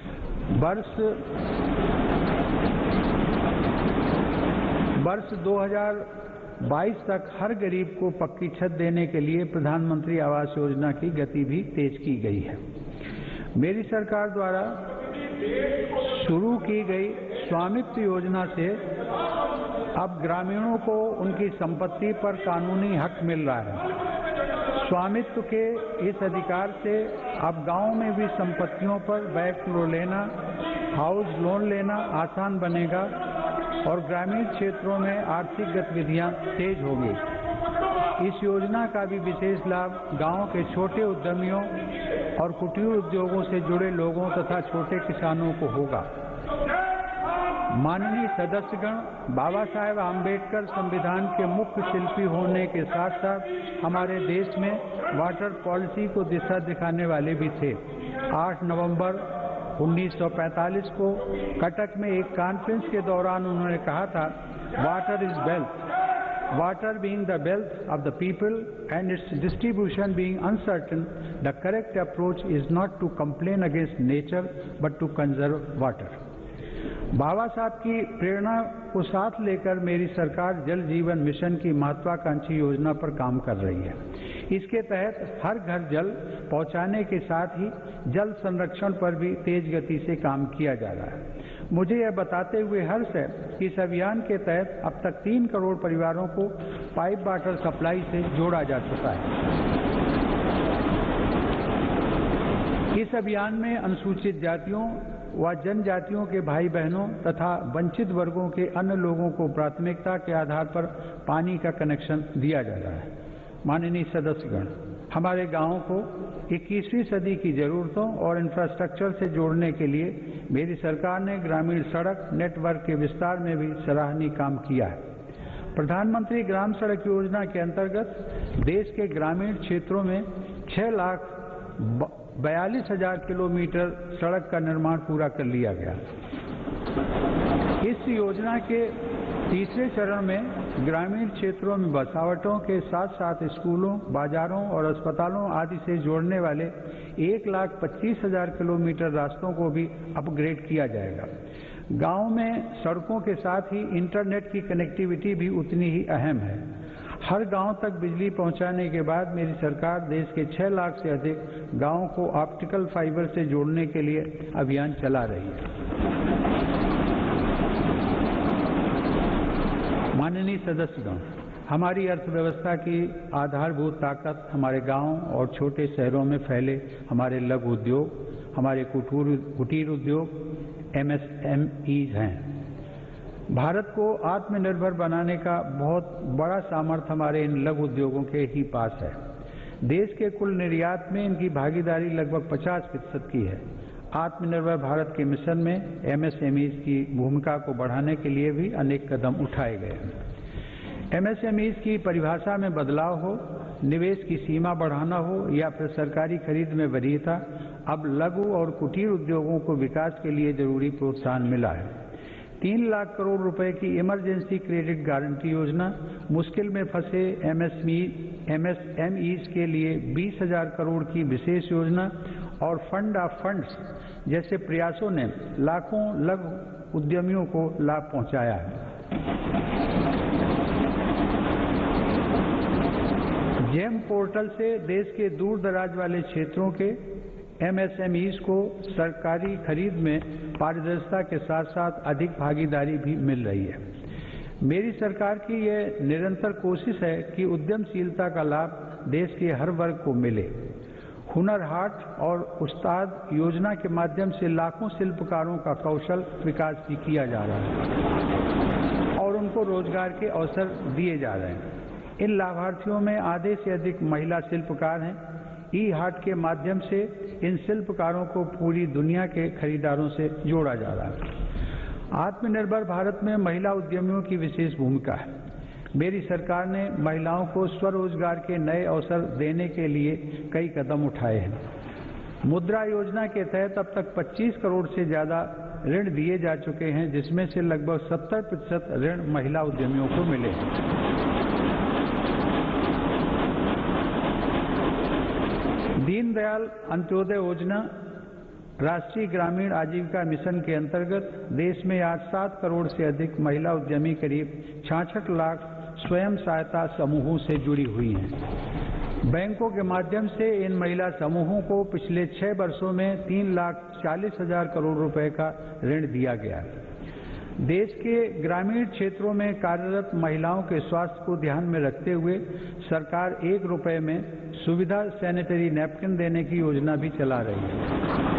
वर्ष 2022 तक हर गरीब को पक्की छत देने के लिए प्रधानमंत्री आवास योजना की गति भी तेज की गई है। मेरी सरकार द्वारा शुरू की गई स्वामित्व योजना से अब ग्रामीणों को उनकी संपत्ति पर कानूनी हक मिल रहा है। स्वामित्व के इस अधिकार से अब गांव में भी संपत्तियों पर बैंक लोन लेना, हाउस लोन लेना आसान बनेगा और ग्रामीण क्षेत्रों में आर्थिक गतिविधियां तेज होगी। इस योजना का भी विशेष लाभ गांव के छोटे उद्यमियों और कुटीर उद्योगों से जुड़े लोगों तथा छोटे किसानों को होगा। माननीय सदस्यगण, बाबा साहेब आम्बेडकर संविधान के मुख्य शिल्पी होने के साथ साथ हमारे देश में वाटर पॉलिसी को दिशा दिखाने वाले भी थे। 8 नवंबर 1945 को कटक में एक कॉन्फ्रेंस के दौरान उन्होंने कहा था, water is wealth, water being the wealth of the people and its distribution being uncertain, the correct approach is not to complain against nature but to conserve water. Baba Saheb की प्रेरणा को साथ लेकर मेरी सरकार जल जीवन मिशन की महत्वाकांक्षी योजना पर काम कर रही है। इसके तहत हर घर जल पहुंचाने के साथ ही जल संरक्षण पर भी तेज गति से काम किया जा रहा है। मुझे यह बताते हुए हर्ष है कि इस अभियान के तहत अब तक 3 करोड़ परिवारों को पाइप वाटर सप्लाई से जोड़ा जा चुका है। इस अभियान में अनुसूचित जातियों व जनजातियों के भाई बहनों तथा वंचित वर्गों के अन्य लोगों को प्राथमिकता के आधार पर पानी का कनेक्शन दिया जा रहा है। माननीय सदस्यगण, हमारे गांवों को 21वीं सदी की जरूरतों और इंफ्रास्ट्रक्चर से जोड़ने के लिए मेरी सरकार ने ग्रामीण सड़क नेटवर्क के विस्तार में भी सराहनीय काम किया है। प्रधानमंत्री ग्राम सड़क योजना के अंतर्गत देश के ग्रामीण क्षेत्रों में 6,42,000 किलोमीटर सड़क का निर्माण पूरा कर लिया गया। इस योजना के तीसरे चरण में ग्रामीण क्षेत्रों में बसावटों के साथ साथ स्कूलों, बाजारों और अस्पतालों आदि से जोड़ने वाले 1,25,000 किलोमीटर रास्तों को भी अपग्रेड किया जाएगा। गांव में सड़कों के साथ ही इंटरनेट की कनेक्टिविटी भी उतनी ही अहम है। हर गांव तक बिजली पहुंचाने के बाद मेरी सरकार देश के 6 लाख से अधिक गांवों को ऑप्टिकल फाइबर से जोड़ने के लिए अभियान चला रही है। माननीय सदस्यगण, हमारी अर्थव्यवस्था की आधारभूत ताकत हमारे गांव और छोटे शहरों में फैले हमारे लघु उद्योग, हमारे कुटीर उद्योग, MSMEs हैं। भारत को आत्मनिर्भर बनाने का बहुत बड़ा सामर्थ्य हमारे इन लघु उद्योगों के ही पास है। देश के कुल निर्यात में इनकी भागीदारी लगभग 50% की है। आत्मनिर्भर भारत के मिशन में MSMEs की भूमिका को बढ़ाने के लिए भी अनेक कदम उठाए गए हैं। MSMEs की परिभाषा में बदलाव हो, निवेश की सीमा बढ़ाना हो या फिर सरकारी खरीद में वरीयता, अब लघु और कुटीर उद्योगों को विकास के लिए जरूरी प्रोत्साहन मिला है। 3 लाख करोड़ रुपए की इमरजेंसी क्रेडिट गारंटी योजना, मुश्किल में फंसे MSMEs के लिए 20,000 करोड़ की विशेष योजना और फंड ऑफ फंड्स जैसे प्रयासों ने लाखों लघु उद्यमियों को लाभ पहुंचाया है। जेम पोर्टल से देश के दूर दराज वाले क्षेत्रों के MSMEs को सरकारी खरीद में पारदर्शिता के साथ साथ अधिक भागीदारी भी मिल रही है। मेरी सरकार की यह निरंतर कोशिश है कि उद्यमशीलता का लाभ देश के हर वर्ग को मिले। हुनर हाट और उस्ताद योजना के माध्यम से लाखों शिल्पकारों का कौशल विकास भी किया जा रहा है और उनको रोजगार के अवसर दिए जा रहे हैं। इन लाभार्थियों में आधे से अधिक महिला शिल्पकार हैं। ई-हाट के माध्यम से इन शिल्पकारों को पूरी दुनिया के खरीदारों से जोड़ा जा रहा है। आत्मनिर्भर भारत में महिला उद्यमियों की विशेष भूमिका है। मेरी सरकार ने महिलाओं को स्वरोजगार के नए अवसर देने के लिए कई कदम उठाए हैं। मुद्रा योजना के तहत अब तक 25 करोड़ से ज्यादा ऋण दिए जा चुके हैं, जिसमें से लगभग 70% ऋण महिला उद्यमियों को मिले हैं। दीनदयाल अंत्योदय योजना राष्ट्रीय ग्रामीण आजीविका मिशन के अंतर्गत देश में आज 7 करोड़ से अधिक महिला उद्यमी करीब 66 लाख स्वयं सहायता समूहों से जुड़ी हुई हैं। बैंकों के माध्यम से इन महिला समूहों को पिछले 6 वर्षों में 3,40,000 करोड़ रुपए का ऋण दिया गया है। देश के ग्रामीण क्षेत्रों में कार्यरत महिलाओं के स्वास्थ्य को ध्यान में रखते हुए सरकार 1 रुपए में सुविधा सैनिटरी नैपकिन देने की योजना भी चला रही है।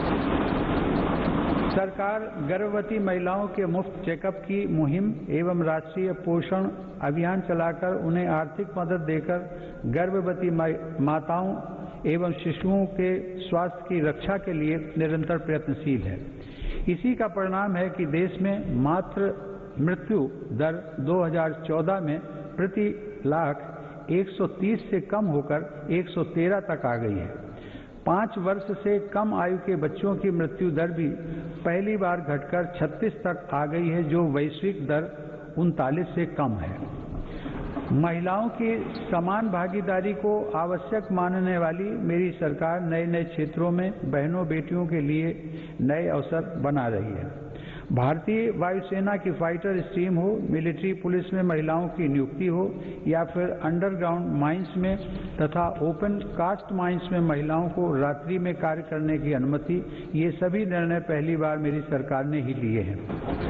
सरकार गर्भवती महिलाओं के मुफ्त चेकअप की मुहिम एवं राष्ट्रीय पोषण अभियान चलाकर उन्हें आर्थिक मदद देकर गर्भवती माताओं एवं शिशुओं के स्वास्थ्य की रक्षा के लिए निरंतर प्रयत्नशील है। इसी का परिणाम है कि देश में मातृ मृत्यु दर 2014 में प्रति लाख 130 से कम होकर 113 तक आ गई है। 5 वर्ष से कम आयु के बच्चों की मृत्यु दर भी पहली बार घटकर 36 तक आ गई है, जो वैश्विक दर 39 से कम है। महिलाओं की समान भागीदारी को आवश्यक मानने वाली मेरी सरकार नए नए क्षेत्रों में बहनों बेटियों के लिए नए अवसर बना रही है। भारतीय वायुसेना की फाइटर स्ट्रीम हो, मिलिट्री पुलिस में महिलाओं की नियुक्ति हो या फिर अंडरग्राउंड माइंस में तथा ओपन कास्ट माइंस में महिलाओं को रात्रि में कार्य करने की अनुमति, ये सभी निर्णय पहली बार मेरी सरकार ने ही लिए हैं।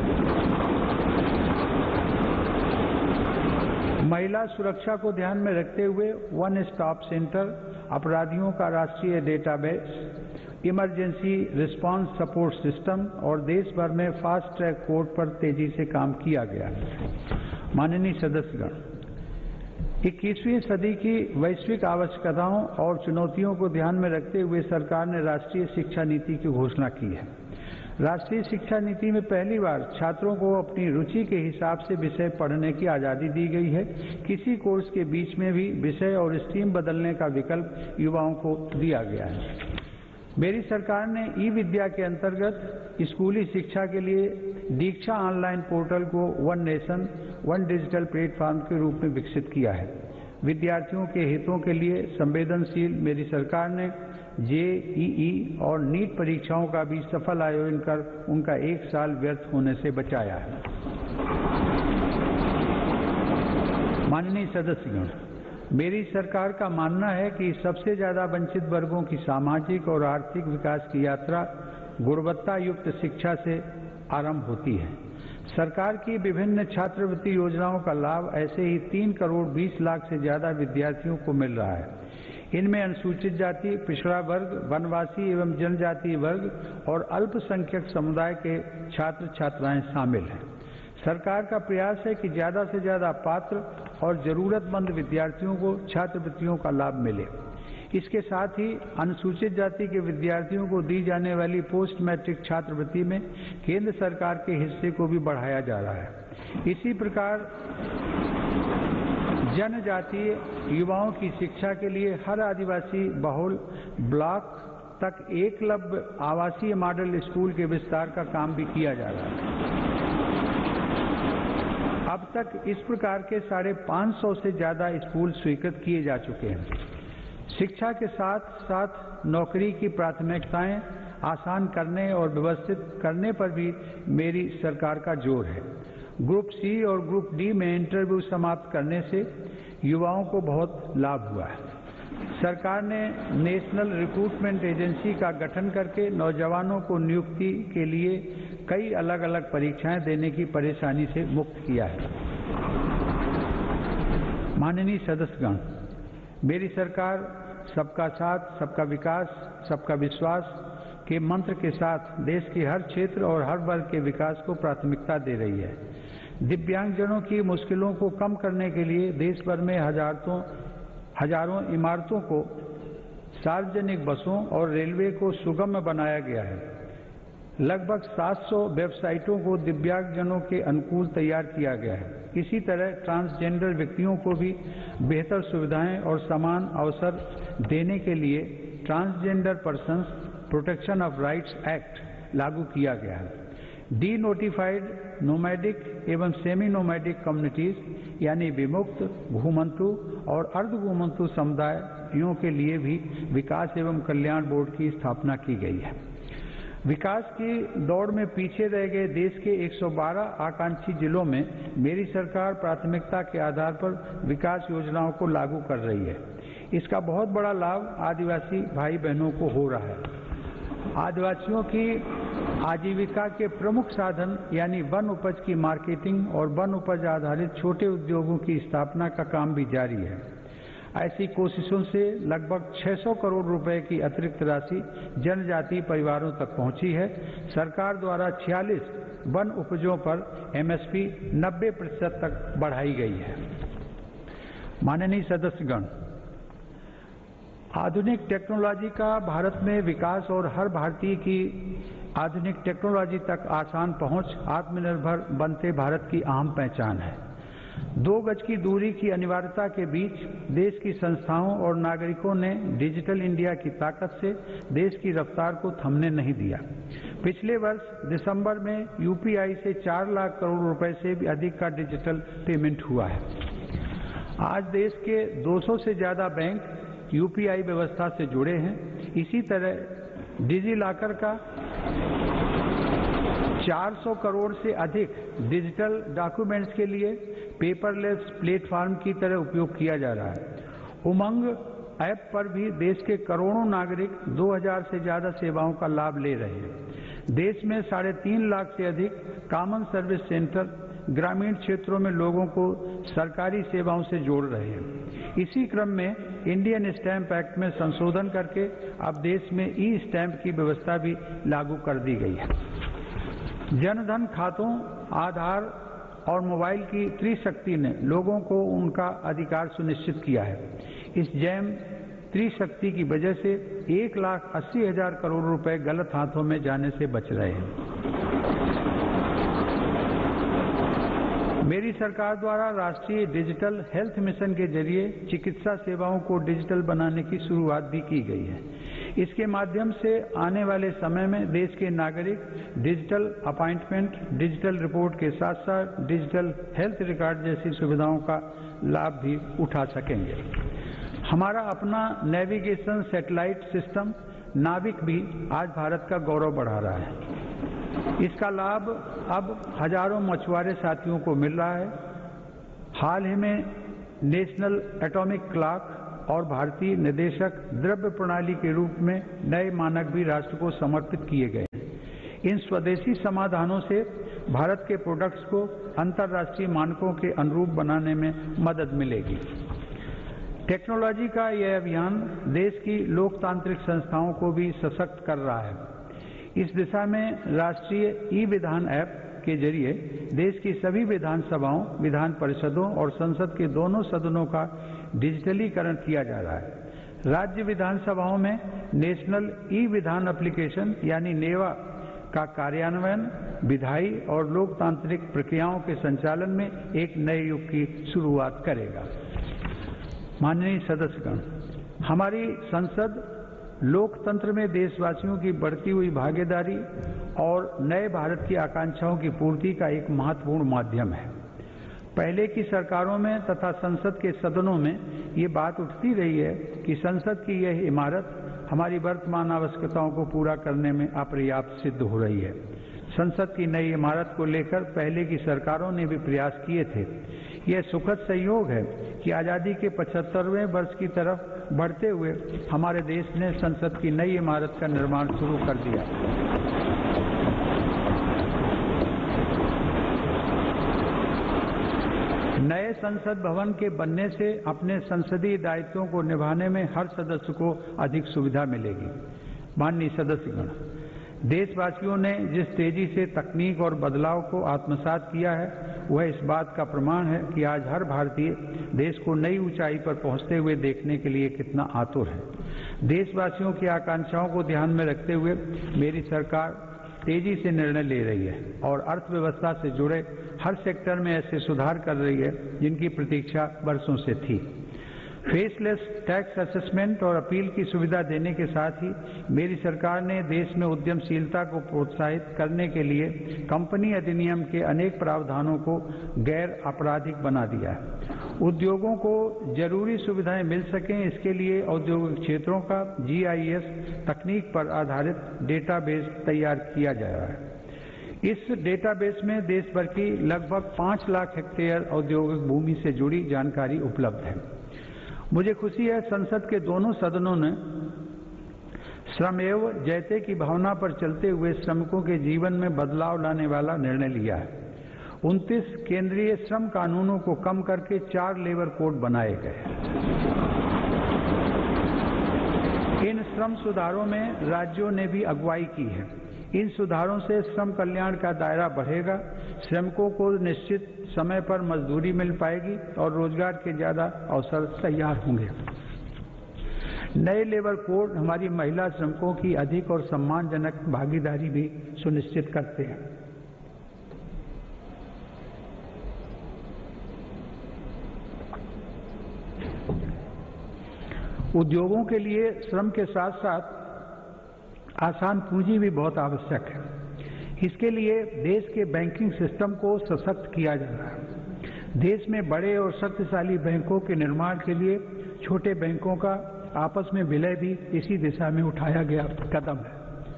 महिला सुरक्षा को ध्यान में रखते हुए वन स्टॉप सेंटर, अपराधियों का राष्ट्रीय database, emergency response support system और देश भर में फास्ट ट्रैक कोर्ट पर तेजी से काम किया गया है। माननीय सदस्यगण, 21वीं सदी की वैश्विक आवश्यकताओं और चुनौतियों को ध्यान में रखते हुए सरकार ने राष्ट्रीय शिक्षा नीति की घोषणा की है। राष्ट्रीय शिक्षा नीति में पहली बार छात्रों को अपनी रुचि के हिसाब से विषय पढ़ने की आजादी दी गई है। किसी कोर्स के बीच में भी विषय और स्ट्रीम बदलने का विकल्प युवाओं को दिया गया है। मेरी सरकार ने ई विद्या के अंतर्गत स्कूली शिक्षा के लिए दीक्षा ऑनलाइन पोर्टल को one nation one digital platform के रूप में विकसित किया है। विद्यार्थियों के हितों के लिए संवेदनशील मेरी सरकार ने JEE और नीट परीक्षाओं का भी सफल आयोजन कर उनका 1 साल व्यर्थ होने से बचाया है। माननीय सदस्यगण, मेरी सरकार का मानना है कि सबसे ज्यादा वंचित वर्गों की सामाजिक और आर्थिक विकास की यात्रा गुणवत्ता युक्त शिक्षा से आरंभ होती है। सरकार की विभिन्न छात्रवृत्ति योजनाओं का लाभ ऐसे ही 3 करोड़ 20 लाख से ज्यादा विद्यार्थियों को मिल रहा है। इनमें अनुसूचित जाति, पिछड़ा वर्ग, वनवासी एवं जनजातीय वर्ग और अल्पसंख्यक समुदाय के छात्र छात्राएं शामिल हैं। सरकार का प्रयास है कि ज्यादा से ज्यादा पात्र और जरूरतमंद विद्यार्थियों को छात्रवृत्तियों का लाभ मिले। इसके साथ ही अनुसूचित जाति के विद्यार्थियों को दी जाने वाली पोस्ट मैट्रिक छात्रवृत्ति में केंद्र सरकार के हिस्से को भी बढ़ाया जा रहा है। इसी प्रकार जनजातीय युवाओं की शिक्षा के लिए हर आदिवासी बहुल ब्लॉक तक एकलव्य आवासीय मॉडल स्कूल के विस्तार का काम भी किया जा रहा है। अब तक इस प्रकार के 550 से ज्यादा स्कूल स्वीकृत किए जा चुके हैं। शिक्षा के साथ साथ नौकरी की प्राथमिकताएं आसान करने और व्यवस्थित करने पर भी मेरी सरकार का जोर है। ग्रुप C और ग्रुप D में इंटरव्यू समाप्त करने से युवाओं को बहुत लाभ हुआ है। सरकार ने नेशनल रिक्रूटमेंट एजेंसी का गठन करके नौजवानों को नियुक्ति के लिए कई अलग अलग परीक्षाएं देने की परेशानी से मुक्त किया है। माननीय सदस्यगण, मेरी सरकार सबका साथ, सबका विकास, सबका विश्वास के मंत्र के साथ देश के हर क्षेत्र और हर वर्ग के विकास को प्राथमिकता दे रही है। दिव्यांगजनों की मुश्किलों को कम करने के लिए देश भर में हजारों इमारतों को, सार्वजनिक बसों और रेलवे को सुगम बनाया गया है। लगभग 700 वेबसाइटों को दिव्यांगजनों के अनुकूल तैयार किया गया है। इसी तरह ट्रांसजेंडर व्यक्तियों को भी बेहतर सुविधाएं और समान अवसर देने के लिए transgender persons protection of rights act लागू किया गया है। डी नोटिफाइड नोमैडिक एवं सेमी नोमैडिक कम्युनिटीज यानी विमुक्त, घुमंतु और अर्ध घुमंतु समुदायों के लिए भी विकास एवं कल्याण बोर्ड की स्थापना की गई है। विकास की दौड़ में पीछे रह गए देश के 112 आकांक्षी जिलों में मेरी सरकार प्राथमिकता के आधार पर विकास योजनाओं को लागू कर रही है। इसका बहुत बड़ा लाभ आदिवासी भाई बहनों को हो रहा है। आदिवासियों की आजीविका के प्रमुख साधन यानी वन उपज की मार्केटिंग और वन उपज आधारित छोटे उद्योगों की स्थापना का काम भी जारी है। ऐसी कोशिशों से लगभग 600 करोड़ रुपए की अतिरिक्त राशि जनजातीय परिवारों तक पहुंची है। सरकार द्वारा 46 वन उपजों पर एमएसपी 90% तक बढ़ाई गई है। माननीय सदस्यगण, आधुनिक टेक्नोलॉजी का भारत में विकास और हर भारतीय की आधुनिक टेक्नोलॉजी तक आसान पहुंच आत्मनिर्भर बनते भारत की अहम पहचान है। 2 गज की दूरी की अनिवार्यता के बीच देश की संस्थाओं और नागरिकों ने डिजिटल इंडिया की ताकत से देश की रफ्तार को थमने नहीं दिया। पिछले वर्ष दिसंबर में यूपीआई से 4 लाख करोड़ रुपए से भी अधिक का डिजिटल पेमेंट हुआ है। आज देश के 200 से ज्यादा बैंक यूपीआई व्यवस्था से जुड़े हैं। इसी तरह डिजी लॉकर का 400 करोड़ से अधिक डिजिटल डॉक्यूमेंट्स के लिए पेपरलेस प्लेटफॉर्म की तरह उपयोग किया जा रहा है। उमंग ऐप पर भी देश के करोड़ों नागरिक 2000 से ज्यादा सेवाओं का लाभ ले रहे हैं। देश में 3.5 लाख से अधिक कॉमन सर्विस सेंटर ग्रामीण क्षेत्रों में लोगों को सरकारी सेवाओं से जोड़ रहे हैं। इसी क्रम में इंडियन स्टैंप एक्ट में संशोधन करके अब देश में ई स्टैंप की व्यवस्था भी लागू कर दी गई है। जनधन खातों, आधार और मोबाइल की त्रिशक्ति ने लोगों को उनका अधिकार सुनिश्चित किया है। इस जैम त्रिशक्ति की वजह से 1,80,000 करोड़ रुपए गलत हाथों में जाने से बच रहे हैं। मेरी सरकार द्वारा राष्ट्रीय डिजिटल हेल्थ मिशन के जरिए चिकित्सा सेवाओं को डिजिटल बनाने की शुरुआत भी की गई है। इसके माध्यम से आने वाले समय में देश के नागरिक डिजिटल अपॉइंटमेंट, डिजिटल रिपोर्ट के साथ साथ डिजिटल हेल्थ रिकॉर्ड जैसी सुविधाओं का लाभ भी उठा सकेंगे। हमारा अपना नेविगेशन सैटेलाइट सिस्टम नाविक भी आज भारत का गौरव बढ़ा रहा है। इसका लाभ अब हजारों मछुआरे साथियों को मिल रहा है। हाल ही में नेशनल एटॉमिक क्लॉक और भारतीय निदेशक द्रव्य प्रणाली के रूप में नए मानक भी राष्ट्र को समर्पित किए गए हैं। इन स्वदेशी समाधानों से भारत के प्रोडक्ट्स को अंतर्राष्ट्रीय मानकों के अनुरूप बनाने में मदद मिलेगी। टेक्नोलॉजी का यह अभियान देश की लोकतांत्रिक संस्थाओं को भी सशक्त कर रहा है। इस दिशा में राष्ट्रीय ई विधान ऐप के जरिए देश की सभी विधानसभाओं, विधान परिषदों और संसद के दोनों सदनों का डिजिटलीकरण किया जा रहा है। राज्य विधानसभाओं में नेशनल ई विधान एप्लीकेशन यानी नेवा का कार्यान्वयन विधायी और लोकतांत्रिक प्रक्रियाओं के संचालन में एक नए युग की शुरुआत करेगा। माननीय सदस्यगण, हमारी संसद लोकतंत्र में देशवासियों की बढ़ती हुई भागीदारी और नए भारत की आकांक्षाओं की पूर्ति का एक महत्वपूर्ण माध्यम है। पहले की सरकारों में तथा संसद के सदनों में ये बात उठती रही है कि संसद की यह इमारत हमारी वर्तमान आवश्यकताओं को पूरा करने में अपर्याप्त सिद्ध हो रही है। संसद की नई इमारत को लेकर पहले की सरकारों ने भी प्रयास किए थे। यह सुखद संयोग है कि आजादी के 75वें वर्ष की तरफ बढ़ते हुए हमारे देश ने संसद की नई इमारत का निर्माण शुरू कर दिया। नए संसद भवन के बनने से अपने संसदीय दायित्वों को निभाने में हर सदस्य को अधिक सुविधा मिलेगी। माननीय सदस्यगण, देशवासियों ने जिस तेजी से तकनीक और बदलाव को आत्मसात किया है वह इस बात का प्रमाण है कि आज हर भारतीय देश को नई ऊंचाई पर पहुंचते हुए देखने के लिए कितना आतुर है। देशवासियों की आकांक्षाओं को ध्यान में रखते हुए मेरी सरकार तेजी से निर्णय ले रही है और अर्थव्यवस्था से जुड़े हर सेक्टर में ऐसे सुधार कर रही है जिनकी प्रतीक्षा वर्षों से थी। फेसलेस टैक्स असेसमेंट और अपील की सुविधा देने के साथ ही मेरी सरकार ने देश में उद्यमशीलता को प्रोत्साहित करने के लिए कंपनी अधिनियम के अनेक प्रावधानों को गैर आपराधिक बना दिया है। उद्योगों को जरूरी सुविधाएं मिल सकें, इसके लिए औद्योगिक क्षेत्रों का GIS तकनीक पर आधारित डेटाबेस तैयार किया जा रहा है। इस डेटाबेस में देश भर की लगभग 5 लाख हेक्टेयर औद्योगिक भूमि से जुड़ी जानकारी उपलब्ध है। मुझे खुशी है संसद के दोनों सदनों ने श्रमेव जयते की भावना पर चलते हुए श्रमिकों के जीवन में बदलाव लाने वाला निर्णय लिया है। 29 केंद्रीय श्रम कानूनों को कम करके 4 लेबर कोड बनाए गए। इन श्रम सुधारों में राज्यों ने भी अगुवाई की है। इन सुधारों से श्रम कल्याण का दायरा बढ़ेगा, श्रमिकों को निश्चित समय पर मजदूरी मिल पाएगी और रोजगार के ज्यादा अवसर तैयार होंगे। नए लेबर कोड हमारी महिला श्रमिकों की अधिक और सम्मानजनक भागीदारी भी सुनिश्चित करते हैं। उद्योगों के लिए श्रम के साथ साथ आसान पूंजी भी बहुत आवश्यक है। इसके लिए देश के बैंकिंग सिस्टम को सशक्त किया जा रहा है। देश में बड़े और शक्तिशाली बैंकों के निर्माण के लिए छोटे बैंकों का आपस में विलय भी इसी दिशा में उठाया गया कदम है।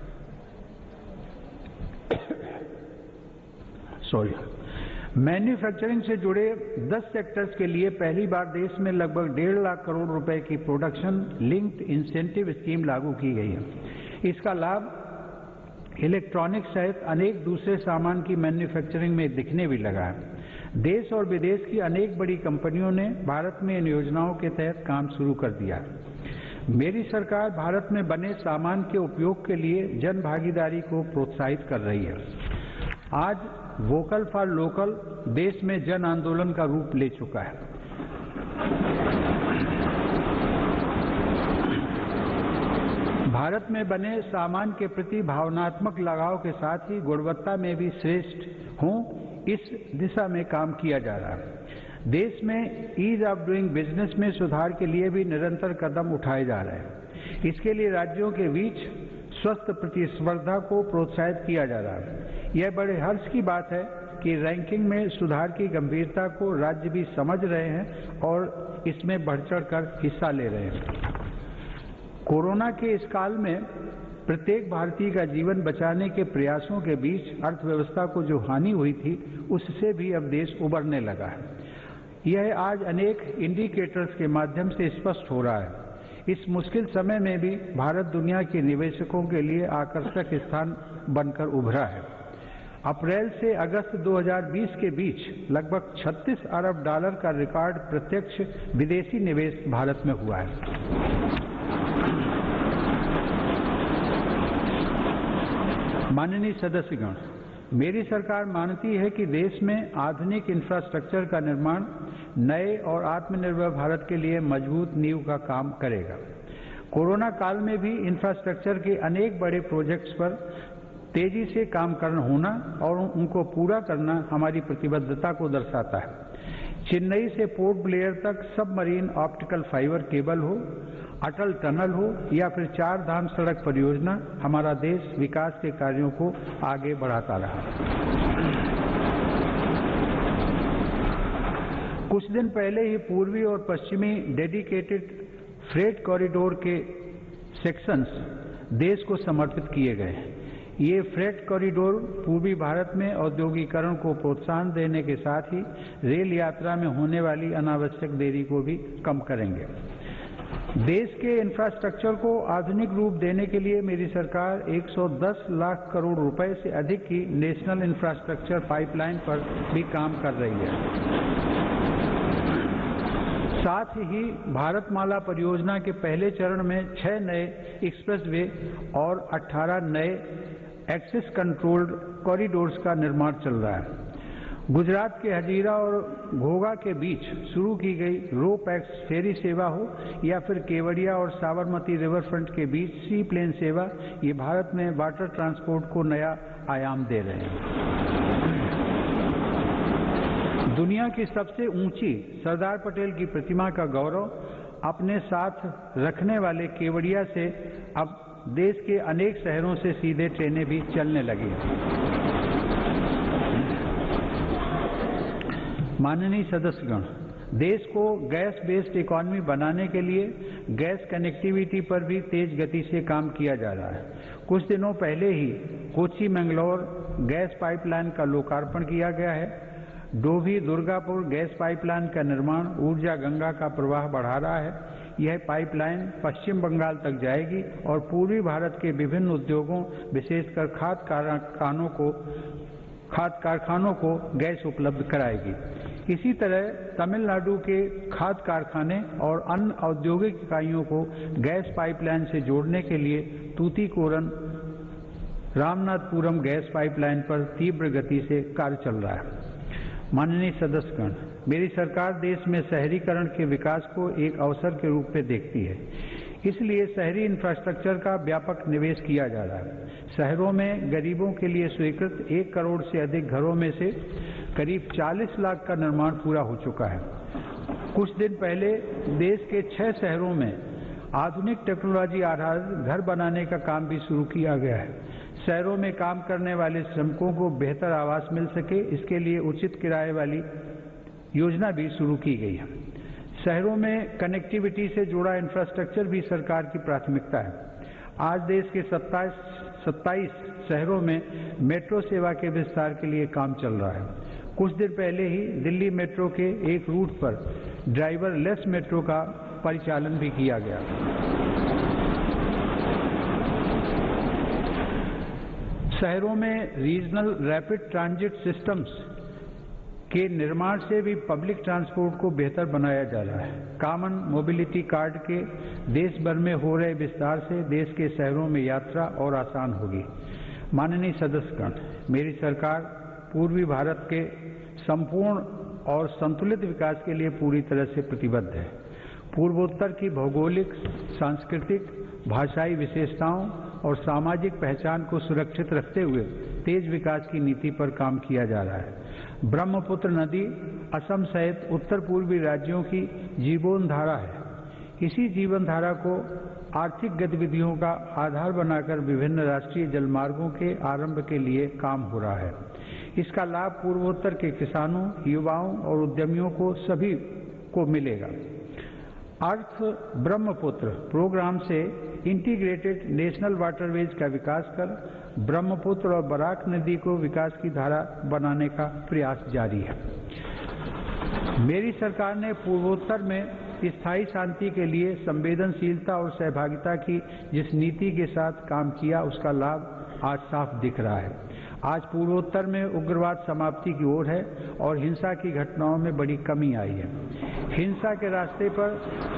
मैन्युफैक्चरिंग से जुड़े 10 सेक्टर्स के लिए पहली बार देश में लगभग 1.5 लाख करोड़ रुपए की प्रोडक्शन लिंक्ड इंसेंटिव स्कीम लागू की गई है। इसका लाभ इलेक्ट्रॉनिक्स सहित अनेक दूसरे सामान की मैन्युफैक्चरिंग में दिखने भी लगा है। देश और विदेश की अनेक बड़ी कंपनियों ने भारत में इन योजनाओं के तहत काम शुरू कर दिया है। मेरी सरकार भारत में बने सामान के उपयोग के लिए जन भागीदारी को प्रोत्साहित कर रही है। आज वोकल फॉर लोकल देश में जन आंदोलन का रूप ले चुका है। भारत में बने सामान के प्रति भावनात्मक लगाव के साथ ही गुणवत्ता में भी श्रेष्ठ हों, इस दिशा में काम किया जा रहा है। देश में ईज ऑफ डूइंग बिजनेस में सुधार के लिए भी निरंतर कदम उठाए जा रहे हैं। इसके लिए राज्यों के बीच स्वस्थ प्रतिस्पर्धा को प्रोत्साहित किया जा रहा है। यह बड़े हर्ष की बात है कि रैंकिंग में सुधार की गंभीरता को राज्य भी समझ रहे हैं और इसमें बढ़-चढ़ कर हिस्सा ले रहे हैं। कोरोना के इस काल में प्रत्येक भारतीय का जीवन बचाने के प्रयासों के बीच अर्थव्यवस्था को जो हानि हुई थी उससे भी अब देश उबरने लगा है। यह आज अनेक इंडिकेटर्स के माध्यम से स्पष्ट हो रहा है। इस मुश्किल समय में भी भारत दुनिया के निवेशकों के लिए आकर्षक स्थान बनकर उभरा है। अप्रैल से अगस्त 2020 के बीच लगभग $36 अरब का रिकॉर्ड प्रत्यक्ष विदेशी निवेश भारत में हुआ है। माननीय सदस्यगण, मेरी सरकार मानती है कि देश में आधुनिक इंफ्रास्ट्रक्चर का निर्माण नए और आत्मनिर्भर भारत के लिए मजबूत नींव का काम करेगा। कोरोना काल में भी इंफ्रास्ट्रक्चर के अनेक बड़े प्रोजेक्ट्स पर तेजी से काम करना होना और उनको पूरा करना हमारी प्रतिबद्धता को दर्शाता है। चेन्नई से पोर्ट ब्लेयर तक सबमरीन ऑप्टिकल फाइबर केबल हो, अटल टनल हो या फिर 4 धाम सड़क परियोजना, हमारा देश विकास के कार्यों को आगे बढ़ाता रहा। कुछ दिन पहले ही पूर्वी और पश्चिमी डेडिकेटेड फ्रेट कॉरिडोर के सेक्शंस देश को समर्पित किए गए। ये फ्रेट कॉरिडोर पूर्वी भारत में औद्योगिकरण को प्रोत्साहन देने के साथ ही रेल यात्रा में होने वाली अनावश्यक देरी को भी कम करेंगे। देश के इंफ्रास्ट्रक्चर को आधुनिक रूप देने के लिए मेरी सरकार 110 लाख करोड़ रुपए से अधिक की नेशनल इंफ्रास्ट्रक्चर पाइपलाइन पर भी काम कर रही है। साथ ही भारतमाला परियोजना के पहले चरण में 6 नए एक्सप्रेसवे और 18 नए एक्सेस कंट्रोल्ड कॉरिडोर्स का निर्माण चल रहा है। गुजरात के हजीरा और घोघा के बीच शुरू की गई रो पैक्स फेरी सेवा हो या फिर केवड़िया और साबरमती रिवर फ्रंट के बीच सी प्लेन सेवा, ये भारत में वाटर ट्रांसपोर्ट को नया आयाम दे रहे हैं। दुनिया की सबसे ऊंची सरदार पटेल की प्रतिमा का गौरव अपने साथ रखने वाले केवड़िया से अब देश के अनेक शहरों से सीधे ट्रेनें भी चलने लगी हैं। माननीय सदस्यगण, देश को गैस बेस्ड इकोनॉमी बनाने के लिए गैस कनेक्टिविटी पर भी तेज गति से काम किया जा रहा है। कुछ दिनों पहले ही कोच्चि मैंगलोर गैस पाइपलाइन का लोकार्पण किया गया है। डोभी दुर्गापुर गैस पाइपलाइन का निर्माण ऊर्जा गंगा का प्रवाह बढ़ा रहा है। यह पाइपलाइन पश्चिम बंगाल तक जाएगी और पूर्वी भारत के विभिन्न उद्योगों, विशेषकर खाद कारखानों को गैस उपलब्ध कराएगी। इसी तरह तमिलनाडु के खाद कारखाने और अन्य औद्योगिक इकाइयों को गैस पाइपलाइन से जोड़ने के लिए तूतीकोरन रामनाथपुरम गैस पाइपलाइन पर तीव्र गति से कार्य चल रहा है। माननीय सदस्यगण, मेरी सरकार देश में शहरीकरण के विकास को एक अवसर के रूप में देखती है। इसलिए शहरी इंफ्रास्ट्रक्चर का व्यापक निवेश किया जा रहा है। शहरों में गरीबों के लिए स्वीकृत 1 करोड़ से अधिक घरों में से करीब 40 लाख का निर्माण पूरा हो चुका है। कुछ दिन पहले देश के 6 शहरों में आधुनिक टेक्नोलॉजी आधारित घर बनाने का काम भी शुरू किया गया है। शहरों में काम करने वाले श्रमिकों को बेहतर आवास मिल सके, इसके लिए उचित किराए वाली योजना भी शुरू की गई है। शहरों में कनेक्टिविटी से जुड़ा इंफ्रास्ट्रक्चर भी सरकार की प्राथमिकता है। आज देश के 27 शहरों में मेट्रो सेवा के विस्तार के लिए काम चल रहा है। कुछ दिन पहले ही दिल्ली मेट्रो के एक रूट पर ड्राइवर लेस मेट्रो का परिचालन भी किया गया। शहरों में रीजनल रैपिड ट्रांजिट सिस्टम्स के निर्माण से भी पब्लिक ट्रांसपोर्ट को बेहतर बनाया जा रहा है। कॉमन मोबिलिटी कार्ड के देश भर में हो रहे विस्तार से देश के शहरों में यात्रा और आसान होगी। माननीय सदस्यगण, मेरी सरकार पूर्वी भारत के संपूर्ण और संतुलित विकास के लिए पूरी तरह से प्रतिबद्ध है। पूर्वोत्तर की भौगोलिक, सांस्कृतिक, भाषाई विशेषताओं और सामाजिक पहचान को सुरक्षित रखते हुए तेज विकास की नीति पर काम किया जा रहा है। ब्रह्मपुत्र नदी असम सहित उत्तर पूर्वी राज्यों की जीवन धारा है। इसी जीवन धारा को आर्थिक गतिविधियों का आधार बनाकर विभिन्न राष्ट्रीय जलमार्गों के आरंभ के लिए काम हो रहा है। इसका लाभ पूर्वोत्तर के किसानों, युवाओं और उद्यमियों को सभी को मिलेगा। अर्थ ब्रह्मपुत्र प्रोग्राम से इंटीग्रेटेड नेशनल वाटरवेज का विकास कर ब्रह्मपुत्र और बराक नदी को विकास की धारा बनाने का प्रयास जारी है। मेरी सरकार ने पूर्वोत्तर में स्थायी शांति के लिए संवेदनशीलता और सहभागिता की जिस नीति के साथ काम किया, उसका लाभ आज साफ दिख रहा है। आज पूर्वोत्तर में उग्रवाद समाप्ति की ओर है और हिंसा की घटनाओं में बड़ी कमी आई है। हिंसा के रास्ते पर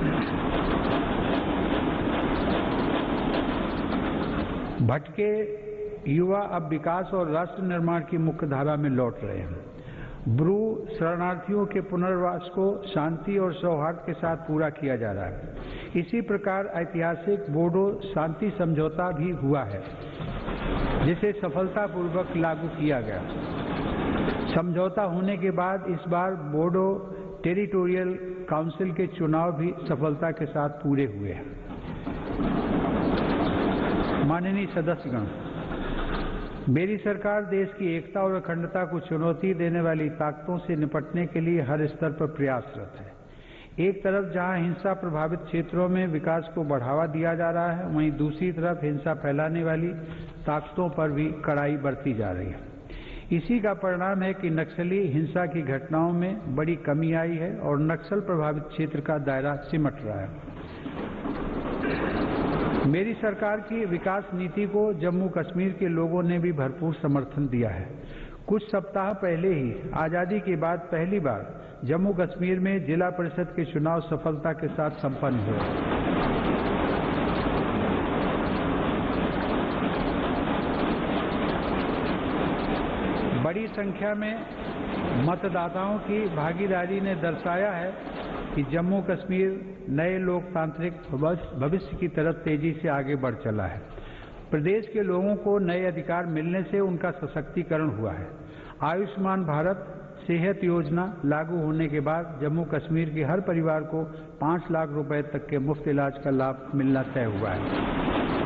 भटके युवा अब विकास और राष्ट्र निर्माण की मुख्य धारा में लौट रहे हैं। ब्रू शरणार्थियों के पुनर्वास को शांति और सौहार्द के साथ पूरा किया जा रहा है। इसी प्रकार ऐतिहासिक बोडो शांति समझौता भी हुआ है, जिसे सफलतापूर्वक लागू किया गया। समझौता होने के बाद इस बार बोडो टेरिटोरियल काउंसिल के चुनाव भी सफलता के साथ पूरे हुए हैं। माननीय सदस्यगण, मेरी सरकार देश की एकता और अखंडता को चुनौती देने वाली ताकतों से निपटने के लिए हर स्तर पर प्रयासरत है। एक तरफ जहां हिंसा प्रभावित क्षेत्रों में विकास को बढ़ावा दिया जा रहा है, वहीं दूसरी तरफ हिंसा फैलाने वाली ताकतों पर भी कड़ाई बरती जा रही है। इसी का परिणाम है कि नक्सली हिंसा की घटनाओं में बड़ी कमी आई है और नक्सल प्रभावित क्षेत्र का दायरा सिमट रहा है। मेरी सरकार की विकास नीति को जम्मू कश्मीर के लोगों ने भी भरपूर समर्थन दिया है। कुछ सप्ताह पहले ही आजादी के बाद पहली बार जम्मू कश्मीर में जिला परिषद के चुनाव सफलता के साथ संपन्न हुए। बड़ी संख्या में मतदाताओं की भागीदारी ने दर्शाया है कि जम्मू कश्मीर नए लोकतांत्रिक भविष्य की तरफ तेजी से आगे बढ़ चला है। प्रदेश के लोगों को नए अधिकार मिलने से उनका सशक्तिकरण हुआ है। आयुष्मान भारत सेहत योजना लागू होने के बाद जम्मू कश्मीर के हर परिवार को 5 लाख रुपए तक के मुफ्त इलाज का लाभ मिलना तय हुआ है।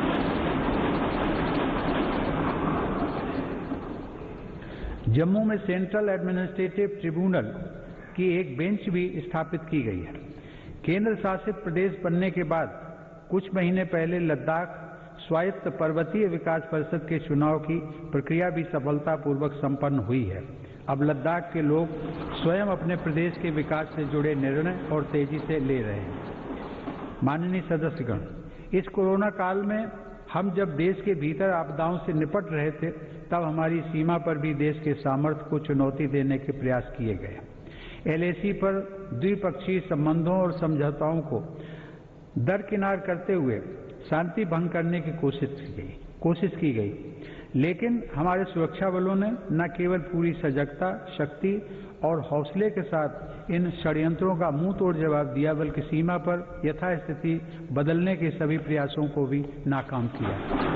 जम्मू में सेंट्रल एडमिनिस्ट्रेटिव ट्रिब्यूनल की एक बेंच भी स्थापित की गई है। केंद्र शासित प्रदेश बनने के बाद कुछ महीने पहले लद्दाख स्वायत्त पर्वतीय विकास परिषद के चुनाव की प्रक्रिया भी सफलतापूर्वक संपन्न हुई है। अब लद्दाख के लोग स्वयं अपने प्रदेश के विकास से जुड़े निर्णय और तेजी से ले रहे हैं। माननीय सदस्यगण, इस कोरोना काल में हम जब देश के भीतर आपदाओं से निपट रहे थे, तब हमारी सीमा पर भी देश के सामर्थ्य को चुनौती देने के प्रयास किए गए। LAC पर द्विपक्षीय संबंधों और समझौताओं को दरकिनार करते हुए शांति भंग करने की कोशिश की गई, लेकिन हमारे सुरक्षा बलों ने न केवल पूरी सजगता, शक्ति और हौसले के साथ इन षड्यंत्रों का मुंह तोड़ जवाब दिया, बल्कि सीमा पर यथास्थिति बदलने के सभी प्रयासों को भी नाकाम किया।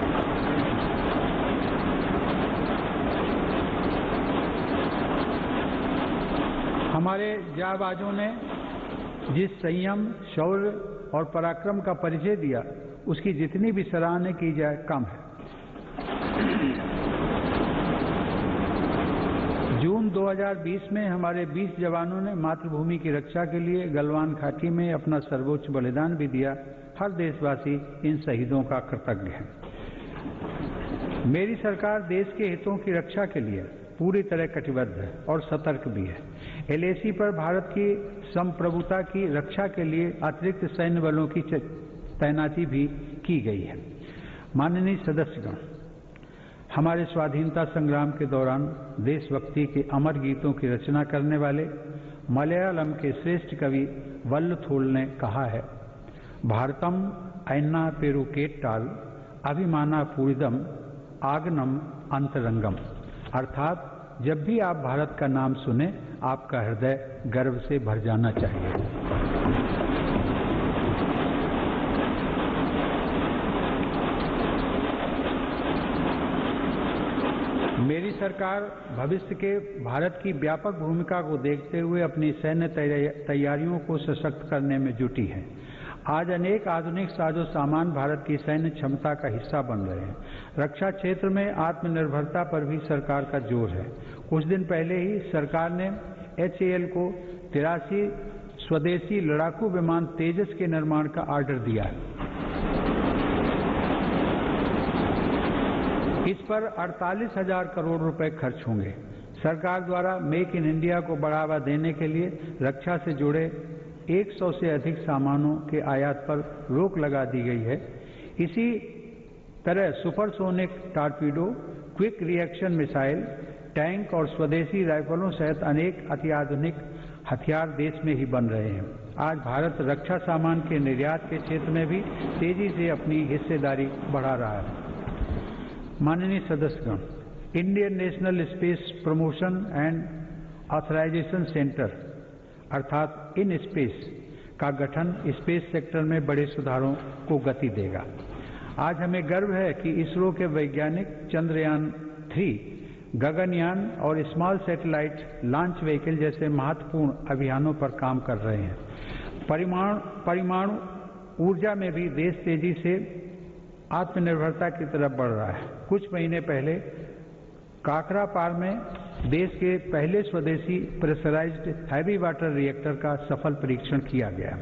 हमारे जाबाजों ने जिस संयम, शौर्य और पराक्रम का परिचय दिया, उसकी जितनी भी सराहना की जाए कम है। जून 2020 में हमारे 20 जवानों ने मातृभूमि की रक्षा के लिए गलवान घाटी में अपना सर्वोच्च बलिदान भी दिया। हर देशवासी इन शहीदों का कृतज्ञ है। मेरी सरकार देश के हितों की रक्षा के लिए पूरी तरह कटिबद्ध है और सतर्क भी है। LAC पर भारत की संप्रभुता की रक्षा के लिए अतिरिक्त सैन्य बलों की तैनाती भी की गई है। माननीय सदस्यगण, हमारे स्वाधीनता संग्राम के दौरान देशभक्ति के अमर गीतों की रचना करने वाले मलयालम के श्रेष्ठ कवि वल्लथोल ने कहा है, भारतम ऐन्ना पेरुकेट्टाल अभिमाना पूरिदम आगनम अंतरंगम। अर्थात जब भी आप भारत का नाम सुने, आपका हृदय गर्व से भर जाना चाहिए। मेरी सरकार भविष्य के भारत की व्यापक भूमिका को देखते हुए अपनी सैन्य तैयारियों को सशक्त करने में जुटी है। आज अनेक आधुनिक साजो सामान भारत की सैन्य क्षमता का हिस्सा बन रहे हैं। रक्षा क्षेत्र में आत्मनिर्भरता पर भी सरकार का जोर है। कुछ दिन पहले ही सरकार ने HAL को 83 स्वदेशी लड़ाकू विमान तेजस के निर्माण का ऑर्डर दिया है। इस पर 48,000 करोड़ रुपए खर्च होंगे। सरकार द्वारा मेक इन इंडिया को बढ़ावा देने के लिए रक्षा से जुड़े 100 से अधिक सामानों के आयात पर रोक लगा दी गई है। इसी तरह supersonic torpedo, quick reaction missile, tank और स्वदेशी राइफलों सहित अनेक अत्याधुनिक हथियार देश में ही बन रहे हैं। आज भारत रक्षा सामान के निर्यात के क्षेत्र में भी तेजी से अपनी हिस्सेदारी बढ़ा रहा है। माननीय सदस्यगण, Indian national space promotion and authorisation centre अर्थात इन स्पेस का गठन स्पेस सेक्टर में बड़े सुधारों को गति देगा। आज हमें गर्व है कि इसरो के वैज्ञानिक चंद्रयान 3, गगनयान और स्मॉल सैटेलाइट लॉन्च व्हीकल जैसे महत्वपूर्ण अभियानों पर काम कर रहे हैं। परमाणु ऊर्जा में भी देश तेजी से आत्मनिर्भरता की तरफ बढ़ रहा है। कुछ महीने पहले काकरापार में देश के पहले स्वदेशी प्रेशराइज्ड हैवी वाटर रिएक्टर का सफल परीक्षण किया गया।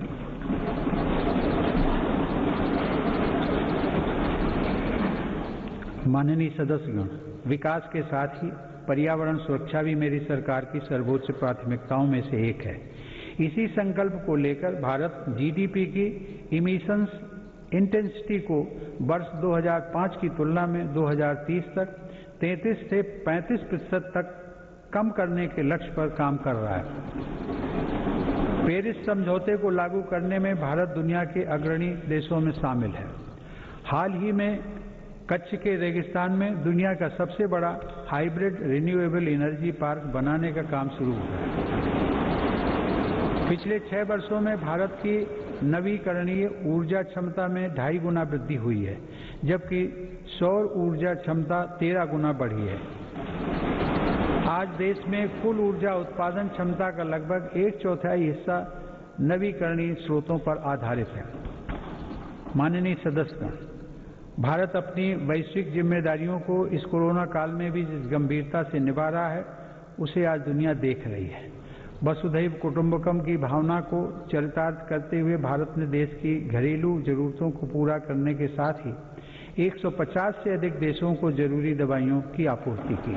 माननीय सदस्यगण, विकास के साथ ही पर्यावरण सुरक्षा भी मेरी सरकार की सर्वोच्च प्राथमिकताओं में से एक है। इसी संकल्प को लेकर भारत जीडीपी की इमिशंस इंटेंसिटी को वर्ष 2005 की तुलना में 2030 तक 33 से 35% तक कम करने के लक्ष्य पर काम कर रहा है। पेरिस समझौते को लागू करने में भारत दुनिया के अग्रणी देशों में शामिल है। हाल ही में कच्छ के रेगिस्तान में दुनिया का सबसे बड़ा हाइब्रिड रिन्यूएबल एनर्जी पार्क बनाने का काम शुरू हुआ है। पिछले 6 वर्षों में भारत की नवीकरणीय ऊर्जा क्षमता में 2.5 गुना वृद्धि हुई है, जबकि सौर ऊर्जा क्षमता 13 गुना बढ़ी है। आज देश में कुल ऊर्जा उत्पादन क्षमता का लगभग 1/4 हिस्सा नवीकरणीय स्रोतों पर आधारित है। माननीय सदस्यगण, भारत अपनी वैश्विक जिम्मेदारियों को इस कोरोना काल में भी जिस गंभीरता से निभा रहा है, उसे आज दुनिया देख रही है। वसुधैव कुटुंबकम की भावना को चरितार्थ करते हुए भारत ने देश की घरेलू जरूरतों को पूरा करने के साथ ही 150 से अधिक देशों को जरूरी दवाइयों की आपूर्ति की।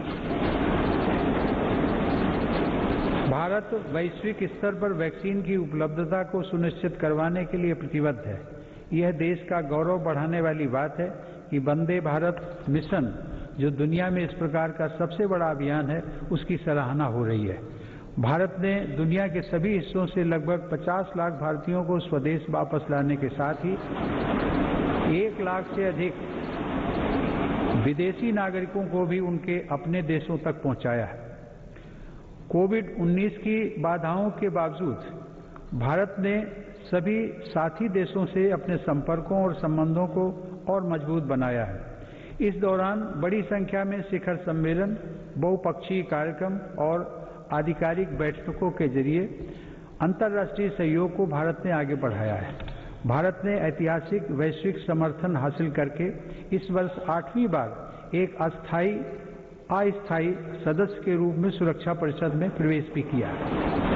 भारत वैश्विक स्तर पर वैक्सीन की उपलब्धता को सुनिश्चित करवाने के लिए प्रतिबद्ध है। यह देश का गौरव बढ़ाने वाली बात है कि वंदे भारत मिशन, जो दुनिया में इस प्रकार का सबसे बड़ा अभियान है, उसकी सराहना हो रही है। भारत ने दुनिया के सभी हिस्सों से लगभग 50 लाख भारतीयों को स्वदेश वापस लाने के साथ ही 1 लाख से अधिक विदेशी नागरिकों को भी उनके अपने देशों तक पहुंचाया है। कोविड-19 की बाधाओं के बावजूद भारत ने सभी साथी देशों से अपने संपर्कों और संबंधों को और मजबूत बनाया है। इस दौरान बड़ी संख्या में शिखर सम्मेलन, बहुपक्षीय कार्यक्रम और आधिकारिक बैठकों के जरिए अंतर्राष्ट्रीय सहयोग को भारत ने आगे बढ़ाया है। भारत ने ऐतिहासिक वैश्विक समर्थन हासिल करके इस वर्ष 8वीं बार एक अस्थायी सदस्य के रूप में सुरक्षा परिषद में प्रवेश भी किया है।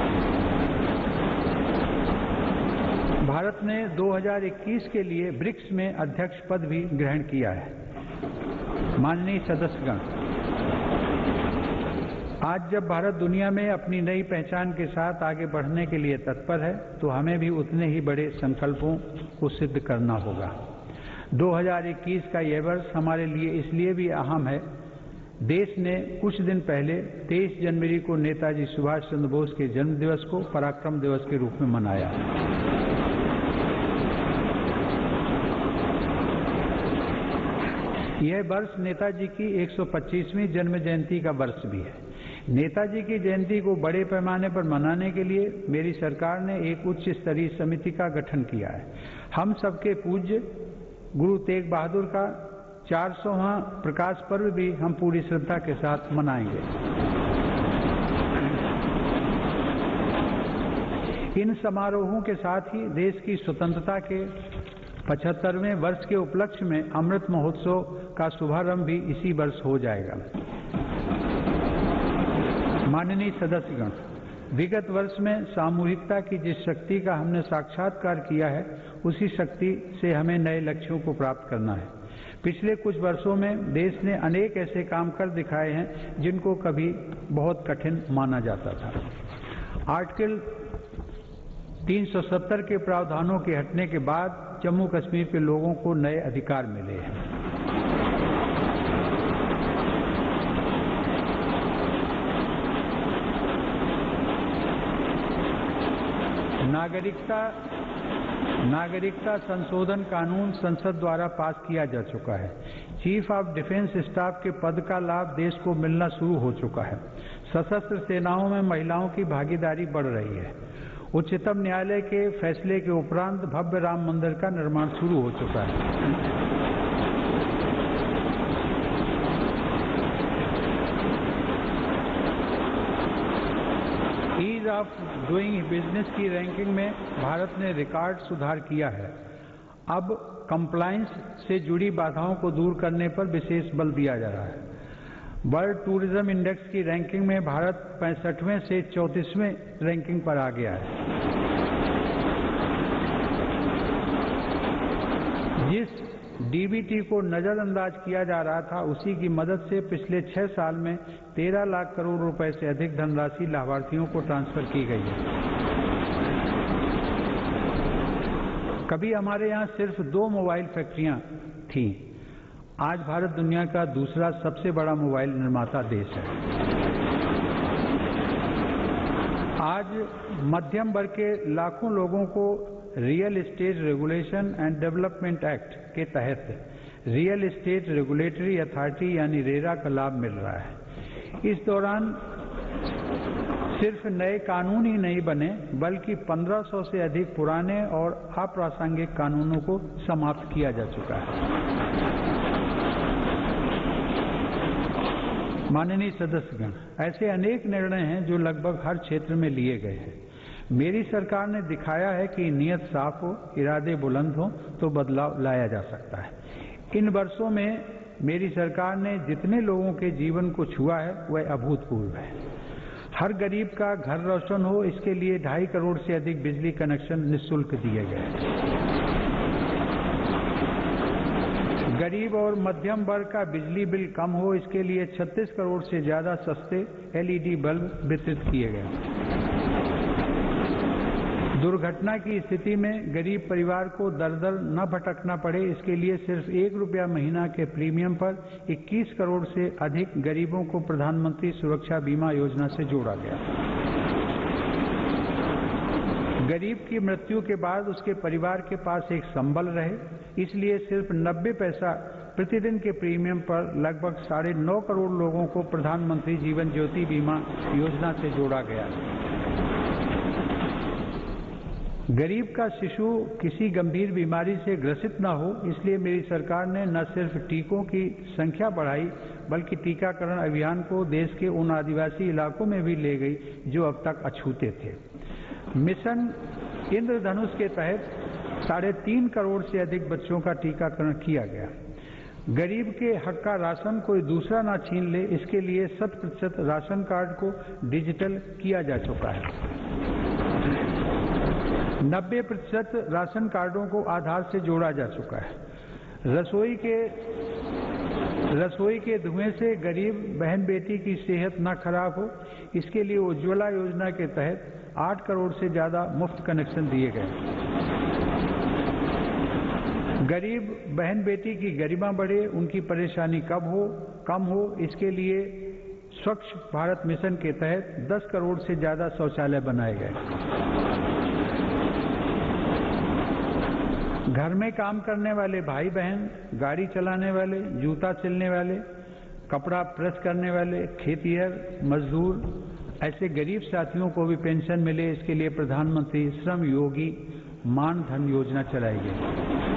भारत ने 2021 के लिए ब्रिक्स में अध्यक्ष पद भी ग्रहण किया है। माननीय सदस्यगण, आज जब भारत दुनिया में अपनी नई पहचान के साथ आगे बढ़ने के लिए तत्पर है, तो हमें भी उतने ही बड़े संकल्पों को सिद्ध करना होगा। 2021 का यह वर्ष हमारे लिए इसलिए भी अहम है, देश ने कुछ दिन पहले 23 जनवरी को नेताजी सुभाष चंद्र बोस के जन्म दिवस को पराक्रम दिवस के रूप में मनाया। यह वर्ष नेताजी की 125वीं जन्म जयंती का वर्ष भी है। नेताजी की जयंती को बड़े पैमाने पर मनाने के लिए मेरी सरकार ने एक उच्च स्तरीय समिति का गठन किया है। हम सबके पूज्य गुरु तेग बहादुर का 400वां प्रकाश पर्व भी हम पूरी श्रद्धा के साथ मनाएंगे। इन समारोहों के साथ ही देश की स्वतंत्रता के 75वें वर्ष के उपलक्ष्य में अमृत महोत्सव का शुभारंभ भी इसी वर्ष हो जाएगा। माननीय सदस्यगण, विगत वर्ष में सामूहिकता की जिस शक्ति का हमने साक्षात्कार किया है, उसी शक्ति से हमें नए लक्ष्यों को प्राप्त करना है। पिछले कुछ वर्षों में देश ने अनेक ऐसे काम कर दिखाए हैं जिनको कभी बहुत कठिन माना जाता था। आर्टिकल 370 के प्रावधानों के हटने के बाद जम्मू कश्मीर के लोगों को नए अधिकार मिले हैं। नागरिकता संशोधन कानून संसद द्वारा पास किया जा चुका है। चीफ ऑफ डिफेंस स्टाफ के पद का लाभ देश को मिलना शुरू हो चुका है। सशस्त्र सेनाओं में महिलाओं की भागीदारी बढ़ रही है। उच्चतम न्यायालय के फैसले के उपरांत भव्य राम मंदिर का निर्माण शुरू हो चुका है। ईज ऑफ डूइंग बिजनेस की रैंकिंग में भारत ने रिकॉर्ड सुधार किया है। अब कंप्लायंस से जुड़ी बाधाओं को दूर करने पर विशेष बल दिया जा रहा है। वर्ल्ड टूरिज्म इंडेक्स की रैंकिंग में भारत 65वें से 34वें रैंकिंग पर आ गया है। जिस डीबीटी को नजरअंदाज किया जा रहा था, उसी की मदद से पिछले 6 साल में 13 लाख करोड़ रुपए से अधिक धनराशि लाभार्थियों को ट्रांसफर की गई है। कभी हमारे यहाँ सिर्फ 2 मोबाइल फैक्ट्रियां थीं। आज भारत दुनिया का दूसरा सबसे बड़ा मोबाइल निर्माता देश है। आज मध्यम वर्ग के लाखों लोगों को real estate regulation and development act के तहत रियल एस्टेट रेगुलेटरी अथॉरिटी यानी रेरा का लाभ मिल रहा है। इस दौरान सिर्फ नए कानून ही नहीं बने, बल्कि 1500 से अधिक पुराने और अप्रासंगिक कानूनों को समाप्त किया जा चुका है। माननीय सदस्यगण, ऐसे अनेक निर्णय हैं जो लगभग हर क्षेत्र में लिए गए हैं। मेरी सरकार ने दिखाया है कि नीयत साफ हो, इरादे बुलंद हो तो बदलाव लाया जा सकता है। इन वर्षों में मेरी सरकार ने जितने लोगों के जीवन को छुआ है वह अभूतपूर्व है। हर गरीब का घर रोशन हो, इसके लिए 2.5 करोड़ से अधिक बिजली कनेक्शन निःशुल्क दिए गए। गरीब और मध्यम वर्ग का बिजली बिल कम हो, इसके लिए 36 करोड़ से ज्यादा सस्ते LED बल्ब वितरित किए गए। दुर्घटना की स्थिति में गरीब परिवार को दर दर न भटकना पड़े, इसके लिए सिर्फ 1 रुपया महीना के प्रीमियम पर 21 करोड़ से अधिक गरीबों को प्रधानमंत्री सुरक्षा बीमा योजना से जोड़ा गया। गरीब की मृत्यु के बाद उसके परिवार के पास एक संबल रहे, इसलिए सिर्फ 90 पैसा प्रतिदिन के प्रीमियम पर लगभग 9.5 करोड़ लोगों को प्रधानमंत्री जीवन ज्योति बीमा योजना से जोड़ा गया। गरीब का शिशु किसी गंभीर बीमारी से ग्रसित न हो, इसलिए मेरी सरकार ने न सिर्फ टीकों की संख्या बढ़ाई, बल्कि टीकाकरण अभियान को देश के उन आदिवासी इलाकों में भी ले गई जो अब तक अछूते थे। मिशन इंद्रधनुष के तहत 3.5 करोड़ से अधिक बच्चों का टीकाकरण किया गया। गरीब के हक का राशन कोई दूसरा ना छीन ले, इसके लिए 100% राशन कार्ड को डिजिटल किया जा चुका है। 90% राशन कार्डों को आधार से जोड़ा जा चुका है। रसोई के धुएं से गरीब बहन बेटी की सेहत न खराब हो, इसके लिए उज्ज्वला योजना के तहत 8 करोड़ से ज्यादा मुफ्त कनेक्शन दिए गए। गरीब बहन बेटी की गरिमा बढ़े, उनकी परेशानी कम हो, इसके लिए स्वच्छ भारत मिशन के तहत 10 करोड़ से ज्यादा शौचालय बनाए गए। घर में काम करने वाले भाई बहन, गाड़ी चलाने वाले, जूता सिलने वाले, कपड़ा प्रेस करने वाले, खेतिहर मजदूर, ऐसे गरीब साथियों को भी पेंशन मिले, इसके लिए प्रधानमंत्री श्रम योगी मान धन योजना चलाई गई।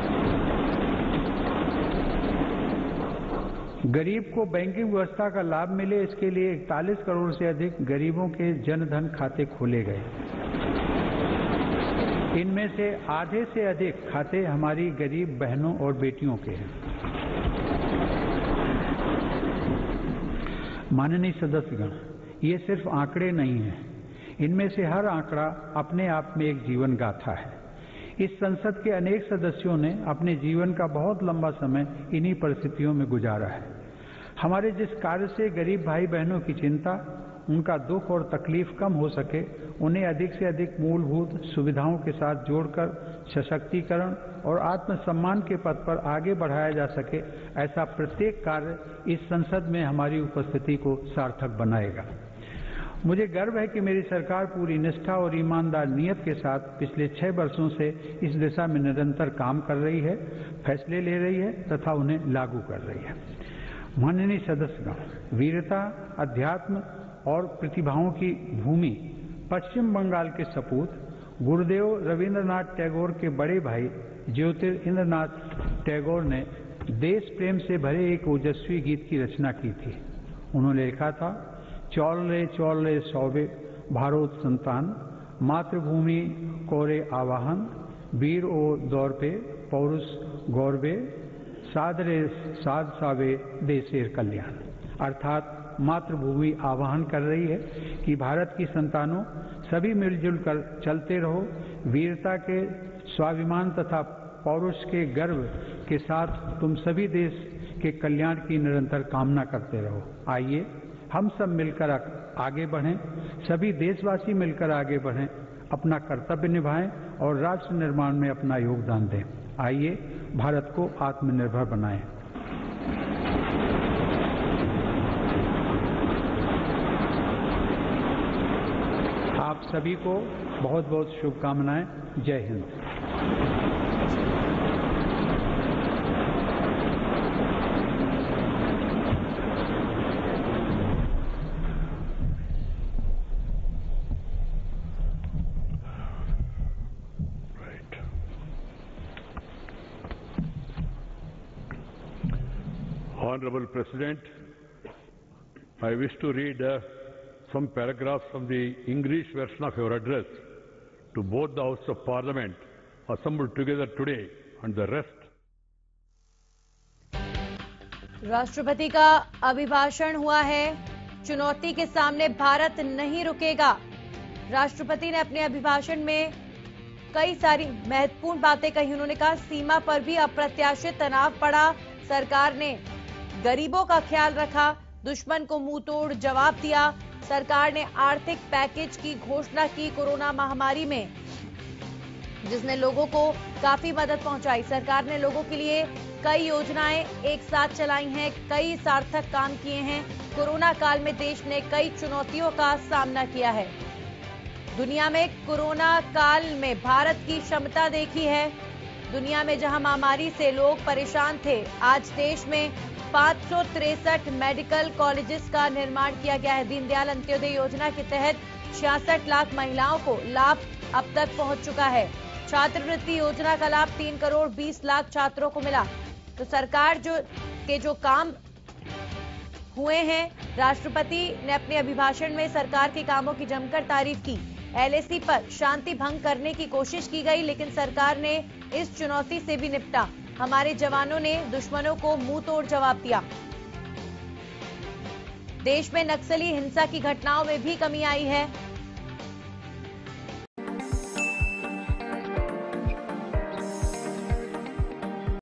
गरीब को बैंकिंग व्यवस्था का लाभ मिले, इसके लिए 41 करोड़ से अधिक गरीबों के जनधन खाते खोले गए। इनमें से आधे से अधिक खाते हमारी गरीब बहनों और बेटियों के हैं। माननीय सदस्यगण, ये सिर्फ आंकड़े नहीं हैं, इनमें से हर आंकड़ा अपने आप में एक जीवन गाथा है। इस संसद के अनेक सदस्यों ने अपने जीवन का बहुत लंबा समय इन्हीं परिस्थितियों में गुजारा है। हमारे जिस कार्य से गरीब भाई बहनों की चिंता, उनका दुख और तकलीफ कम हो सके, उन्हें अधिक से अधिक मूलभूत सुविधाओं के साथ जोड़कर सशक्तिकरण और आत्मसम्मान के पथ पर आगे बढ़ाया जा सके, ऐसा प्रत्येक कार्य इस संसद में हमारी उपस्थिति को सार्थक बनाएगा। मुझे गर्व है कि मेरी सरकार पूरी निष्ठा और ईमानदार नीयत के साथ पिछले 6 वर्षों से इस दिशा में निरंतर काम कर रही है, फैसले ले रही है तथा उन्हें लागू कर रही है। माननीय सदस्यगण, वीरता, अध्यात्म और प्रतिभाओं की भूमि पश्चिम बंगाल के सपूत गुरुदेव रविंद्रनाथ टैगोर के बड़े भाई ज्योतिरिंद्रनाथ टैगोर ने देश प्रेम से भरे एक ओजस्वी गीत की रचना की थी। उन्होंने लिखा था, चौल रे सौबे भारोत संतान, मातृभूमि कोरे आवाहन, वीर ओ दौर पे पौरुष गौरवे, सादरे साद सावे देशेर कल्याण। अर्थात मातृभूमि आह्वान कर रही है कि भारत की संतानों, सभी मिलजुल कर चलते रहो, वीरता के, स्वाभिमान तथा पौरुष के गर्व के साथ तुम सभी देश के कल्याण की निरंतर कामना करते रहो। आइए हम सब मिलकर आगे बढ़ें, सभी देशवासी मिलकर आगे बढ़ें, अपना कर्तव्य निभाएं और राष्ट्र निर्माण में अपना योगदान दें। आइए भारत को आत्मनिर्भर बनाएं। आप सभी को बहुत बहुत शुभकामनाएं। जय Hind. Honorable President, I wish to read some paragraphs from the English version of your address to both the Houses of Parliament assembled together today and the rest. राष्ट्रपति का अभिभाषण हुआ है। चुनौती के सामने भारत नहीं रुकेगा। राष्ट्रपति ने अपने अभिभाषण में कई सारी महत्वपूर्ण बातें कही। उन्होंने कहा, सीमा पर भी अप्रत्याशित तनाव पड़ा, सरकार ने गरीबों का ख्याल रखा, दुश्मन को मुंह तोड़ जवाब दिया। सरकार ने आर्थिक पैकेज की घोषणा की कोरोना महामारी में, जिसने लोगों को काफी मदद पहुंचाई। सरकार ने लोगों के लिए कई योजनाएं एक साथ चलाई हैं, कई सार्थक काम किए हैं। कोरोना काल में देश ने कई चुनौतियों का सामना किया है। दुनिया में कोरोना काल में भारत की क्षमता देखी है। दुनिया में जहां महामारी से लोग परेशान थे, आज देश में 563 मेडिकल कॉलेजेस का निर्माण किया गया है। दीनदयाल अंत्योदय योजना के तहत 66 लाख महिलाओं को लाभ अब तक पहुंच चुका है। छात्रवृत्ति योजना का लाभ 3 करोड़ 20 लाख छात्रों को मिला। तो सरकार जो काम हुए हैं, राष्ट्रपति ने अपने अभिभाषण में सरकार के कामों की जमकर तारीफ की। एलएसी पर शांति भंग करने की कोशिश की गई, लेकिन सरकार ने इस चुनौती से भी निपटा। हमारे जवानों ने दुश्मनों को मुंह तोड़ जवाब दिया। देश में नक्सली हिंसा की घटनाओं में भी कमी आई है।